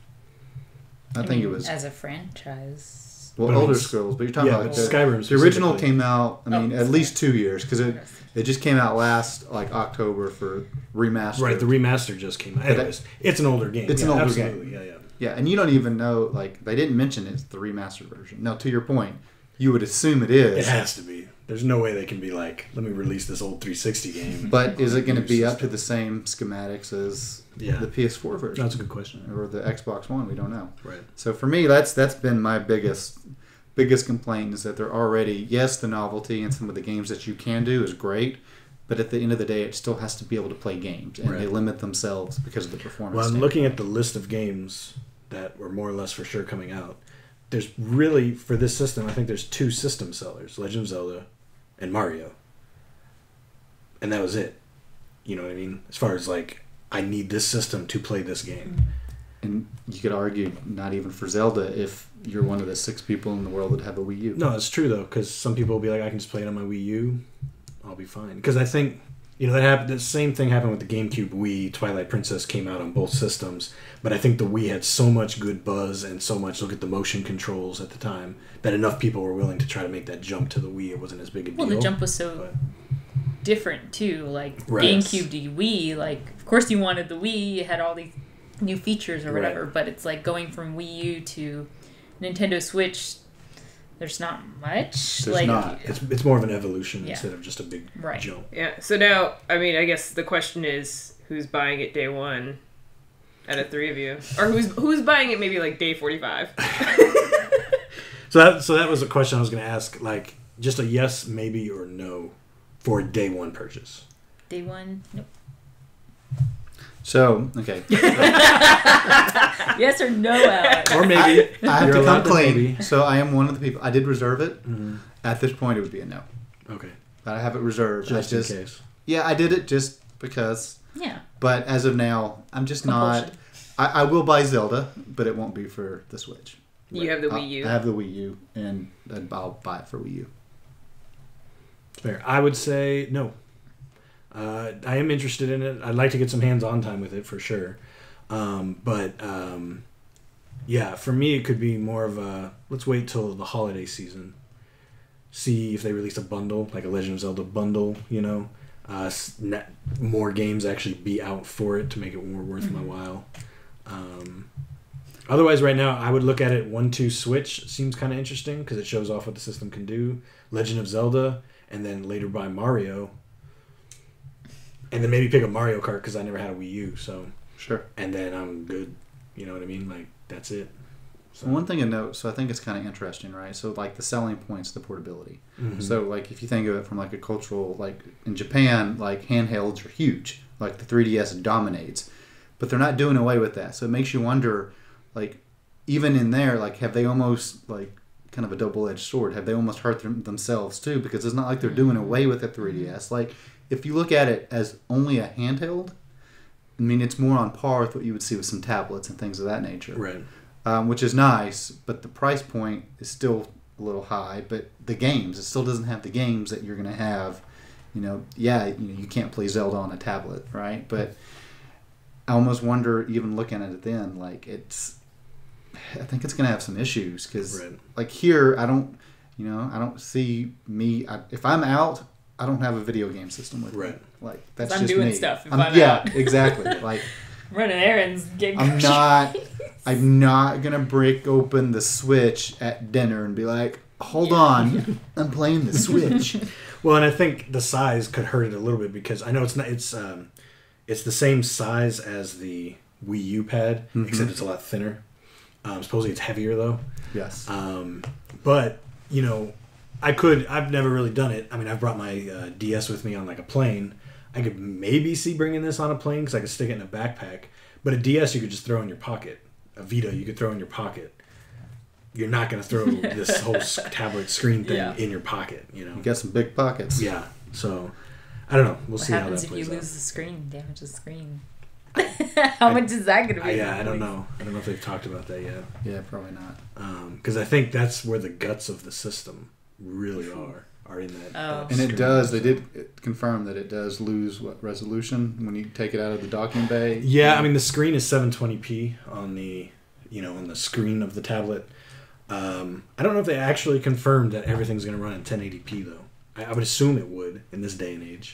I think it was as a franchise. well But I mean, Elder s- Scrolls, but you're talking Yeah, about but like the, Skyrim. the original specifically. came out. I mean, Oh, at sorry. least two years because it it just came out last like October for remaster. Right, the remaster just came out. But Anyways, it's an older game. It's yeah, an older absolutely. game. Yeah, yeah. Yeah, and you don't even know, like, they didn't mention it's the remastered version. Now, to your point, you would assume it is. It has to be. There's no way they can be like, let me release this old three sixty game. But is on it going to new be up to system. the same schematics as Yeah. the P S four version? That's a good question. Or the Xbox One? We don't know. Right. So for me, that's that's been my biggest biggest complaint is that they're already, yes, the novelty and some of the games that you can do is great, but at the end of the day, it still has to be able to play games, and they Right. limit themselves because of the performance. Well, I'm standard. looking at the list of games that were more or less for sure coming out. There's really, for this system, I think there's two system sellers, Legend of Zelda and Mario. And that was it. You know what I mean? As far as like, I need this system to play this game. And you could argue not even for Zelda if you're one of the six people in the world that have a Wii U. No, it's true though, because some people will be like, I can just play it on my Wii U. I'll be fine. Because I think, you know, that happened. The same thing happened with the GameCube Wii. Twilight Princess came out on both systems, but I think the Wii had so much good buzz and so much look at the motion controls at the time that enough people were willing to try to make that jump to the Wii. It wasn't as big a deal. Well, the jump was so but- different too. Like Right. GameCube to Wii, like of course you wanted the Wii. It had all these new features or whatever, Right. but it's like going from Wii U to Nintendo Switch. There's not much. There's like, not. It's it's more of an evolution Yeah. instead of just a big Right. jump. Yeah. So now, I mean, I guess the question is, who's buying it day one? Out of three of you, or who's who's buying it maybe like day forty-five? So that so that was a question I was going to ask. Like just a yes, maybe, or no for a day one purchase. Day one, nope. So, okay. Yes or no, Alex? Or maybe. I have You're to allowed come clean. maybe. So I am one of the people. I did reserve it. Mhm. At this point, it would be a no. Okay. But I have it reserved. Just, I just in case. Yeah, I did it just because. Yeah. But as of now, I'm just Compulsion. not. I, I will buy Zelda, but it won't be for the Switch. You have the I- Wii U. I have the Wii U, and I'll buy it for Wii U. Fair. I would say no. Uh, I am interested in it. I'd like to get some hands-on time with it for sure. Um, but um, yeah, for me, it could be more of a let's wait till the holiday season. See if they release a bundle, like a Legend of Zelda bundle. You know, uh, s- ne- more games actually be out for it to make it more worth my while. Um, otherwise, right now, I would look at it one two Switch. Seems kind of interesting because it shows off what the system can do. Legend of Zelda, and then later buy Mario. And then maybe pick up Mario Kart because I never had a Wii U, so Sure. and then I'm good. You know what I mean? Like that's it. So, One thing to note, so I think it's kind of interesting, right? So, like, the selling point's the portability. mhm. So, like, if you think of it from, like, a cultural, like, in Japan, like, handhelds are huge. Like, the three D S dominates. But they're not doing away with that. So, it makes you wonder, like, even in there, like, have they almost, like, kind of a double-edged sword? Have they almost hurt them, themselves, too? Because it's not like they're doing away with the three D S. Like, if you look at it as only a handheld, I mean, it's more on par with what you would see with some tablets and things of that nature. right. Um, which is nice, but the price point is still a little high. But the games, it still doesn't have the games that you're going to have. You know, yeah, you know, you can't play Zelda on a tablet, right? But I almost wonder, even looking at it then, like it's, I think it's going to have some issues because, Right. like here, I don't, you know, I don't see me. I, if I'm out, I don't have a video game system with Right. me. Like that's I'm just doing me. stuff if I'm- I'm yeah, out. exactly. Like. Running errands, getting I'm not. I'm not gonna break open the Switch at dinner and be like, "Hold on, I'm playing the Switch." Well, and I think the size could hurt it a little bit because I know it's not. It's um, it's the same size as the Wii U pad, Mhm. except it's a lot thinner. Um, supposedly it's heavier though. Yes. Um, but you know, I could. I've never really done it. I mean, I've brought my uh, D S with me on like a plane. I could maybe see bringing this on a plane because I could stick it in a backpack. But a D S you could just throw in your pocket. A Vita you could throw in your pocket. You're not going to throw this whole s- tablet screen thing Yeah. in your pocket, you know. You got some big pockets. Yeah. So I don't know. We'll What see how happens that if you plays lose out. the screen? Damage the screen. How I- much is that going to be? I, yeah, I don't know. I don't know if they've talked about that yet. Yeah, probably not. Because I think that's where the guts of the system really are. Are in that. Oh. that And it screen. does. They did confirm that it does lose what resolution when you take it out of the docking bay. Yeah, I mean the screen is seven twenty p on the, you know, on the screen of the tablet. Um, I don't know if they actually confirmed that everything's going to run in ten eighty p though. I, I would assume it would in this day and age.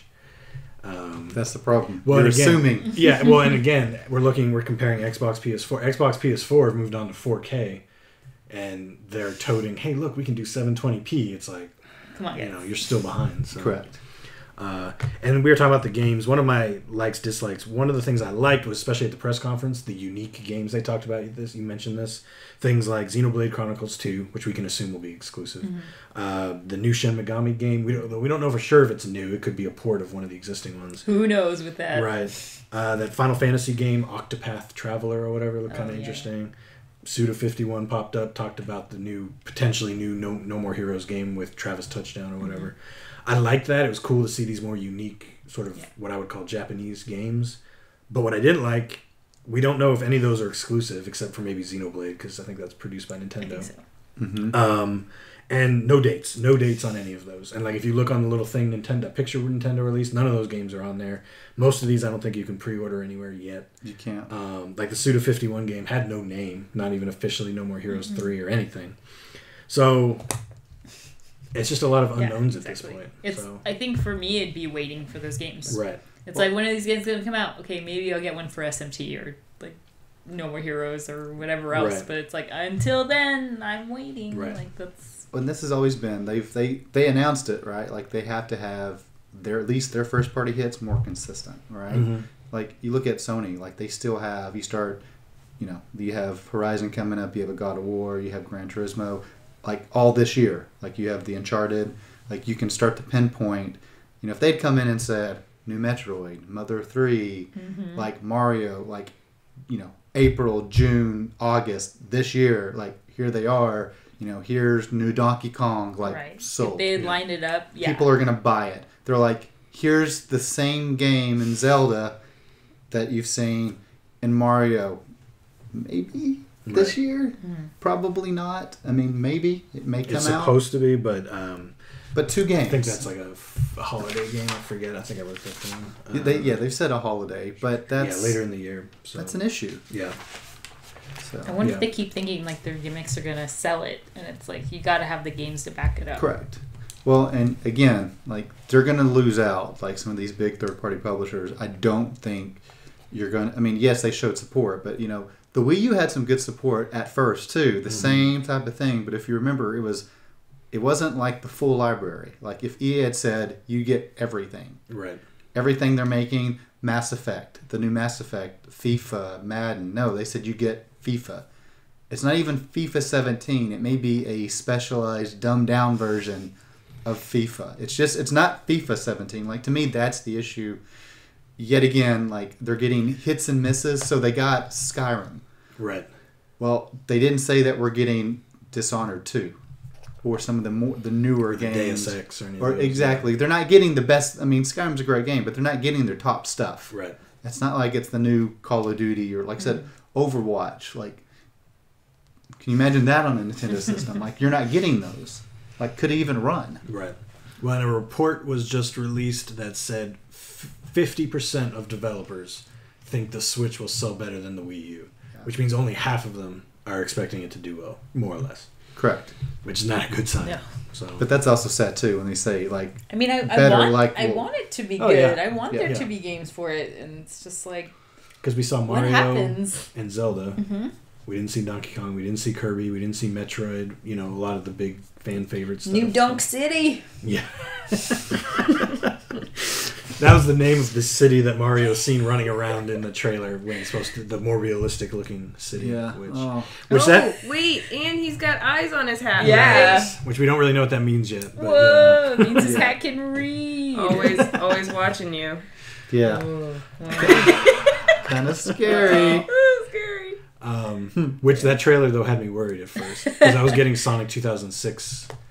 Um, That's the problem. Well, You're and again- assuming. yeah, well, and again, we're looking, we're comparing Xbox P S four. Xbox P S four have moved on to four K, and they're toting, hey, look, we can do seven twenty p. It's like, Come on, you guys. know, you're still behind. So. Correct. Uh, and we were talking about the games. One of my likes, dislikes. One of the things I liked was, especially at the press conference, the unique games they talked about. This you mentioned this things like Xenoblade Chronicles two, which we can assume will be exclusive. Mm-hmm. Uh, the new Shin Megami game. We don't we don't know for sure if it's new. It could be a port of one of the existing ones. Who knows with that? Right. Uh, that Final Fantasy game, Octopath Traveler or whatever, looked Oh, kind of yeah. interesting. Suda fifty-one popped up, talked about the new, potentially new No, no More Heroes game with Travis Touchdown or whatever. Mm-hmm. I liked that. It was cool to see these more unique, sort of Yeah. what I would call Japanese games. But what I didn't like, we don't know if any of those are exclusive, except for maybe Xenoblade, because I think that's produced by I Nintendo. think so. Mm-hmm. Um, and no dates, no dates on any of those. And like if you look on the little thing Nintendo picture Nintendo released, none of those games are on there. Most of these I don't think you can pre-order anywhere yet. You can't. Um, like the Suda fifty-one game had no name, not even officially No More Heroes Mm-hmm. three or anything. So it's just a lot of Yeah, unknowns exactly. at this point. It's. So. I think for me, it'd be waiting for those games. Right. It's Well- like, when are these games going to come out? Okay, maybe I'll get one for S M T or like No More Heroes or whatever else. Right. But it's like, until then, I'm waiting. Right. Like that's. And this has always been they've they they announced it, right? Like they have to have their at least their first party hits more consistent, right? Mhm. Like you look at Sony, like they still have you start, you know, you have Horizon coming up, you have a God of War, you have Gran Turismo, like all this year. Like you have the Uncharted, like you can start to pinpoint. You know, if they'd come in and said new Metroid, Mother three, Mm-hmm. like Mario, like you know April, June, August this year, like here they are. You know, here's new Donkey Kong, like right. sold. If they had yeah. lined it up, yeah. People are gonna buy it. They're like, here's the same game in Zelda that you've seen in Mario. Maybe this Right. year, Mm. probably not. I mean, maybe it may come It's out, supposed to be, but um, but two I games. think that's like a, f- a holiday game. I forget. I think I wrote that down. Um, they, yeah, they've said a holiday, but that's yeah, later in the year. So that's an issue. yeah. So I wonder Yeah. if they keep thinking like their gimmicks are gonna sell it, and it's like you got to have the games to back it up. correct. Well, and again, like they're gonna lose out. Like some of these big third-party publishers, I don't think you're gonna. I mean, yes, they showed support, but you know, the Wii U had some good support at first too. The Mhm. same type of thing, but if you remember, it was, it wasn't like the full library. Like if E A had said, you get everything, Right. everything they're making, Mass Effect, the new Mass Effect, FIFA, Madden. No, they said you get FIFA. It's not even FIFA seventeen. It may be a specialized, dumbed down version of FIFA. It's just, it's not FIFA seventeen. Like to me, that's the issue. Yet again, like they're getting hits and misses. So they got Skyrim. Right. Well, they didn't say that we're getting Dishonored two, or some of the more the newer The games. Deus Ex or anything. Or exactly, they're not getting the best. I mean, Skyrim's a great game, but they're not getting their top stuff. Right. It's not like it's the new Call of Duty or, like I said, Overwatch. Like, can you imagine that on a Nintendo system? Like, you're not getting those. Like, could it even run? Right. Well, and a report was just released that said fifty percent of developers think the Switch will sell better than the Wii U, Yeah. which means only half of them are expecting it to do well, more or less, Correct. which is not a good sign. No. So, But that's also sad too when they say like, I mean, I, I Better, want like, I well- want it to be Oh, good. yeah. I want Yeah. there Yeah. to be games for it, and it's just like because we saw what Mario happens. and Zelda, Mm-hmm. we didn't see Donkey Kong, we didn't see Kirby, we didn't see Metroid. You know, a lot of the big fan favorite stuff. New Dunk City. Yeah. That was the name of the city that Mario's seen running around in the trailer when it's supposed to the more realistic looking city. yeah, Which, oh, which oh, that wait, and he's got eyes on his hat. Yeah. Yes, which we don't really know what that means yet. But, Whoa, it means his Yeah. hat can read. Always, always watching you. yeah, Oh, wow. kind of scary. Oh, scary. Um, which that trailer though had me worried at first because I was getting Sonic two thousand six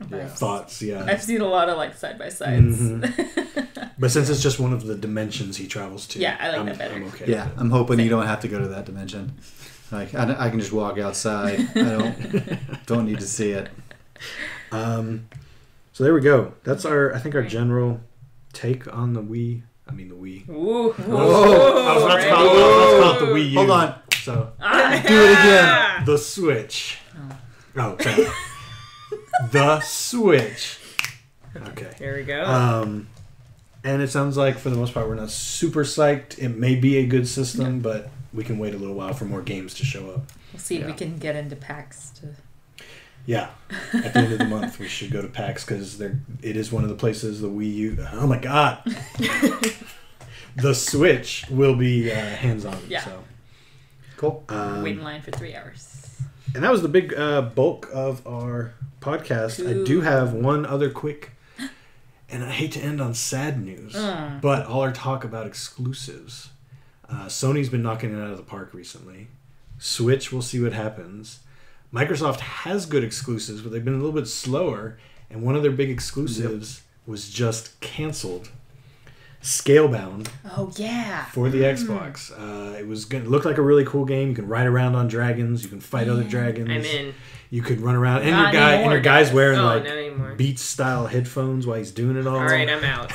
Yeah. thoughts. Yeah. I've seen a lot of like side by sides. Mhm. But since it's just one of the dimensions he travels to, Yeah, I like I'm, that better. I'm okay. Yeah, with it. I'm hoping you don't have to go to that dimension. Like I, I can just walk outside. I don't don't need to see it. Um, so there we go. That's our, I think, our general take on the Wii. I mean the Wii. Ooh. Oh, I was about to call, I was about to call it the Wii U. Hold on. So Ah. Do it again. the Switch. Oh, okay. The Switch. Okay. Here we go. Um, and it sounds like for the most part we're not super psyched. It may be a good system, but we can wait a little while for more games to show up. We'll see if we Yeah. can get into PAX to. Yeah, at the end of the month we should go to PAX because there it is one of the places the Wii U. Oh my God, the Switch will be uh, hands on. Yeah. So Cool. um, Wait in line for three hours. and that was the big uh, bulk of our podcast. I do have one other quick, and I hate to end on sad news, Mm. but all our talk about exclusives. Uh, Sony's been knocking it out of the park recently. Switch, we'll see what happens. Microsoft has good exclusives, but they've been a little bit slower, and one of their big exclusives was just canceled. Scalebound Oh yeah. for the Xbox. Uh, it was good. It looked like a really cool game. You can ride around on dragons. You can fight other dragons. I'm in. You could run around, and Not your guy anymore, and your guy's guys. wearing Oh, like not anymore. Beats style headphones while he's doing it all. All right, I'm out.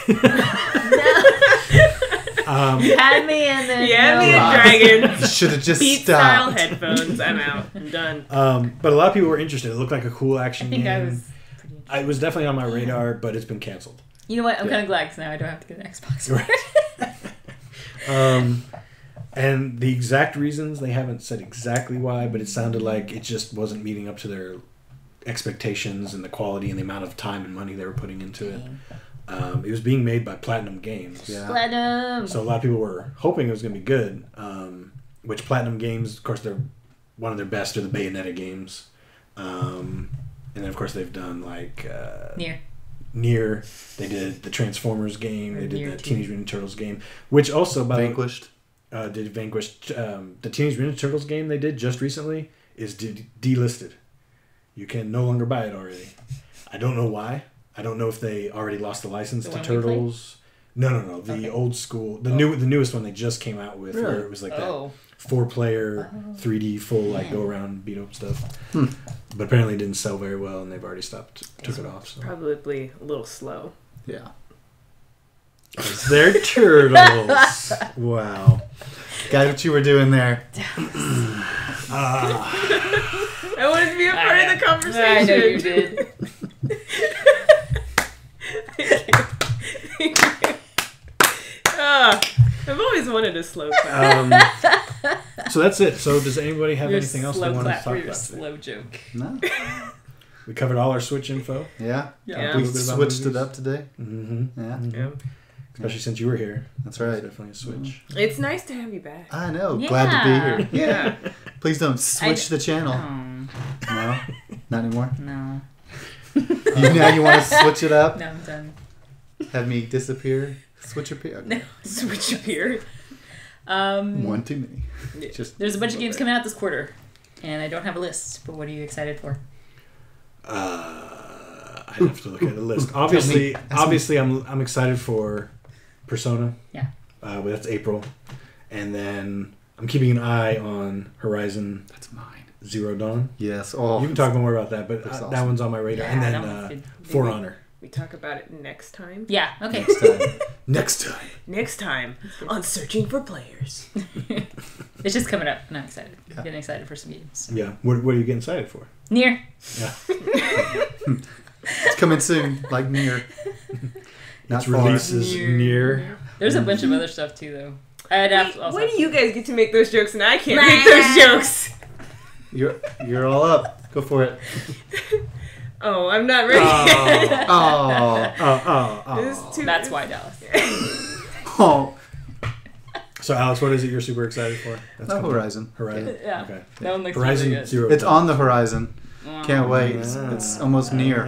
Um, You had me and then Yeah, me no. and Dragon. Should have just Beat style stopped. headphones. I'm out. I'm done. um, but a lot of people were interested. It looked like a cool I action think game. I was pretty. I was definitely on my radar, but it's been canceled. You know what? I'm Yeah. kind of glad because now I don't have to get an Xbox. Right. Um, and the exact reasons they haven't said exactly why, but it sounded like it just wasn't meeting up to their expectations and the quality and the amount of time and money they were putting into it. Um, it was being made by Platinum Games. Yeah. Platinum. So a lot of people were hoping it was going to be good. Um, which Platinum Games, of course, they're one of their best are the Bayonetta games. Um, and then of course they've done like uh, Near. Nier. They did the Transformers game. Or They did Nier the two. Teenage Mutant Turtles game, which also by Vanquished. uh, did Vanquish. Um, the Teenage Mutant Turtles game they did just recently is de- delisted. You can no longer buy it already. I don't know why. I don't know if they already lost the license The to one we played? Turtles. No, no, no. The Okay. old school, the Oh. new, the newest one they just came out with, Really? where it was like that Oh. four-player, Oh. three D full like Yeah. go-around beat-up stuff. Hmm. But apparently it didn't sell very well, and they've already stopped, took it off. So. Probably a little slow. Yeah. They're turtles. Wow. Got what you were doing there. Ah. I wanted to be a part of the conversation. I know you did. Thank you. Thank you. Ah, I've always wanted a slow clap. Um, so that's it. So does anybody have Your anything else they slow want to clap talk for your about today? slow joke. No. We covered all our Switch info. Yeah. Yeah. We A little bit about switched movies. it up today. Mm-hmm. Yeah. Yeah. Especially since you were here. That's It's right. definitely a Switch. It's nice to have you back. I know. Glad to be here. Yeah. Please don't switch the channel. Oh, No. Not anymore. no. You now you want to switch it up? No, I'm done. Have me disappear? Switch appear? Okay. No. Switch appear. Um, One too many. Yeah. Just There's a bunch of games coming out this quarter, and I don't have a list, but what are you excited for? Uh, I have to look at the list. Obviously, Tell me. Ask obviously, I'm I'm excited for Persona. Yeah. Uh, but that's April, and then I'm keeping an eye on Horizon That's mine. Zero Dawn. Yes. Oh. You can talk more about that, but That's uh, awesome. that one's on my radar. Yeah, and then that one's uh, good. For Maybe. Honor. We talk about it next time. Yeah, okay. Next time. Next time. Next time on Searching for Players. It's just coming up, and I'm excited. Yeah. Getting excited for some games. Yeah. What, what are you getting excited for? Near. Yeah. It's coming soon. Like near. Not Its far. release is near. There's a bunch of other stuff too, though. I'd have to Wait, also why have do to- you guys get to make those jokes and I can't Nah. make those jokes? You're you're all up. Go for it. Oh, I'm not ready. Oh. Oh. Oh, oh, oh. This is too- That's why, Dallas. Oh. So, Alex, what is it you're super excited for? That's No, coming? Horizon. Horizon. Yeah. Okay. That one looks Horizon really good. Zero. It's Dawn. on the horizon. Wow. Can't wait. It's, it's almost near.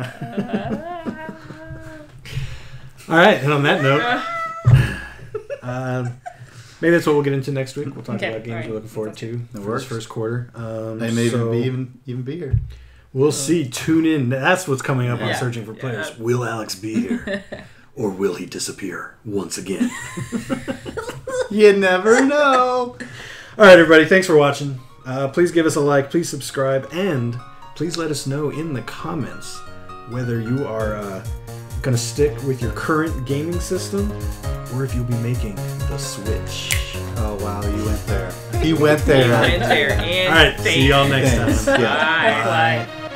All right, and on that note, um, maybe that's what we'll get into next week. We'll talk Okay, about games alright. we're looking forward to That for this works. first quarter. Um, They may so even be even even be here. We'll see. Tune in. That's what's coming up on Yeah. Searching for Players. Yeah. Will Alex be here? Or will he disappear once again? You never know. All right, everybody. Thanks for watching. Uh, please give us a like. Please subscribe. And please let us know in the comments whether you are uh, going to stick with your current gaming system or if you'll be making the switch. Oh, wow. You went there. He went there. Enter and All right. See y'all next thanks. time. Thanks. Yeah. Bye. Bye.